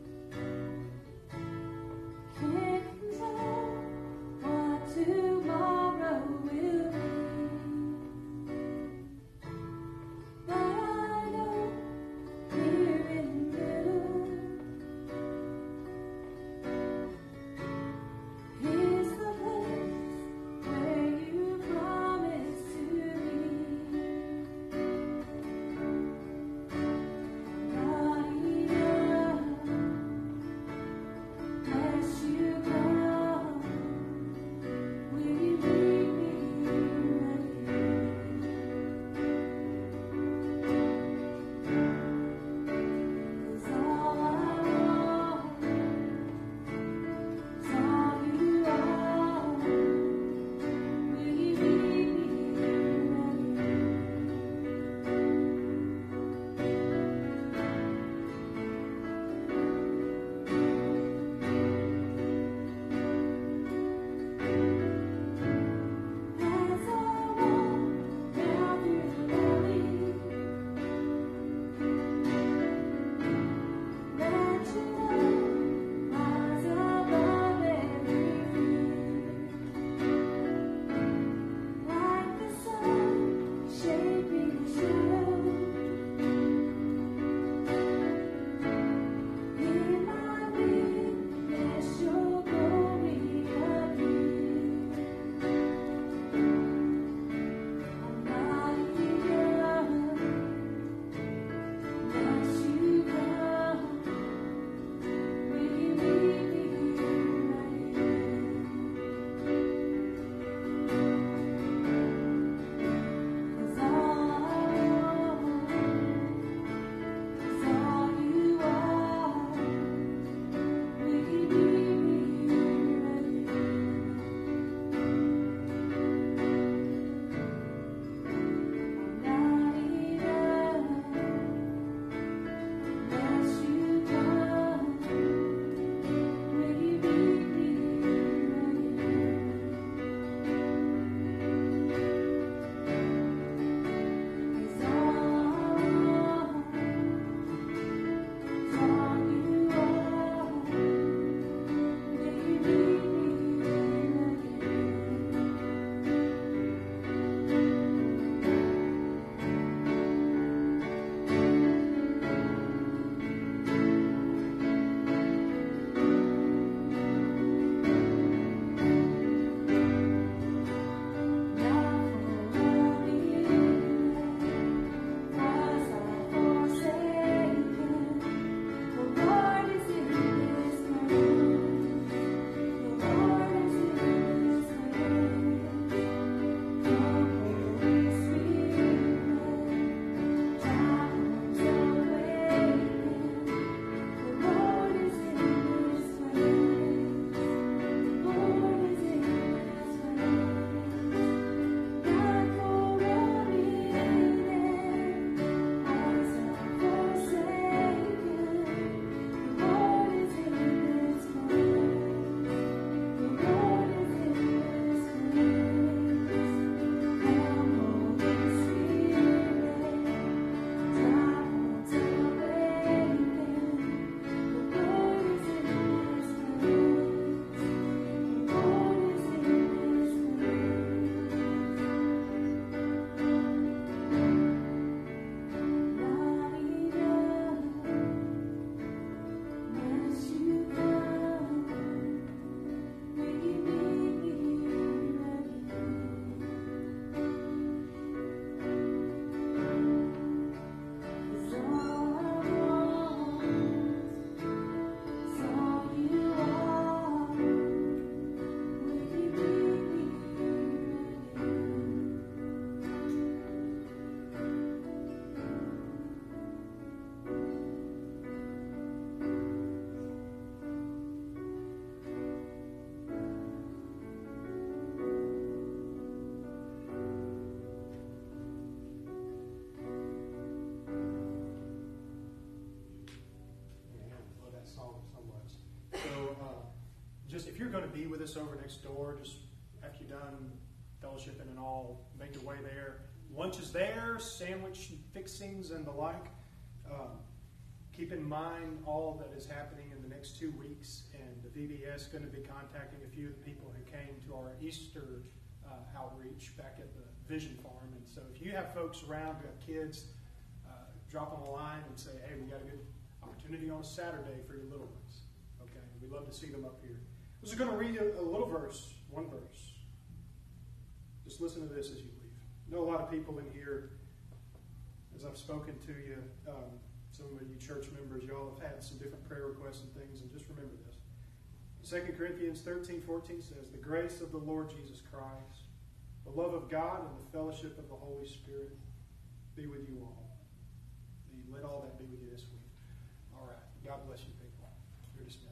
Speaker 1: just if you're going to be with us over next door, just after you're done fellowshipping and all, make your way there. Lunch is there, sandwich fixings and the like. Um, keep in mind all that is happening in the next two weeks, and the V B S is going to be contacting a few of the people who came to our Easter uh, outreach back at the Vision Farm. And so if you have folks around who have kids, uh, drop them a line and say, hey, we got a good opportunity on a Saturday for your little ones. Okay, we'd love to see them up here. I was going to read a, a little verse, one verse. Just listen to this as you leave. I know a lot of people in here, as I've spoken to you, um, some of you church members, y'all have had some different prayer requests and things, and just remember this. Second Corinthians thirteen fourteen says, the grace of the Lord Jesus Christ, the love of God, and the fellowship of the Holy Spirit be with you all. Let all that be with you this week. All right. God bless you, people. You're dismissed.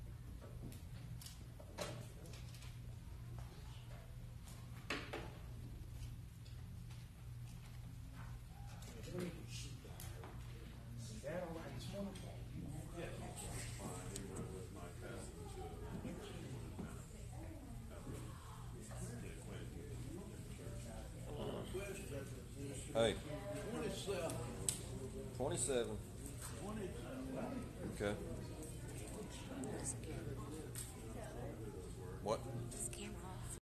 Speaker 4: Hey. twenty-seven. Okay. What?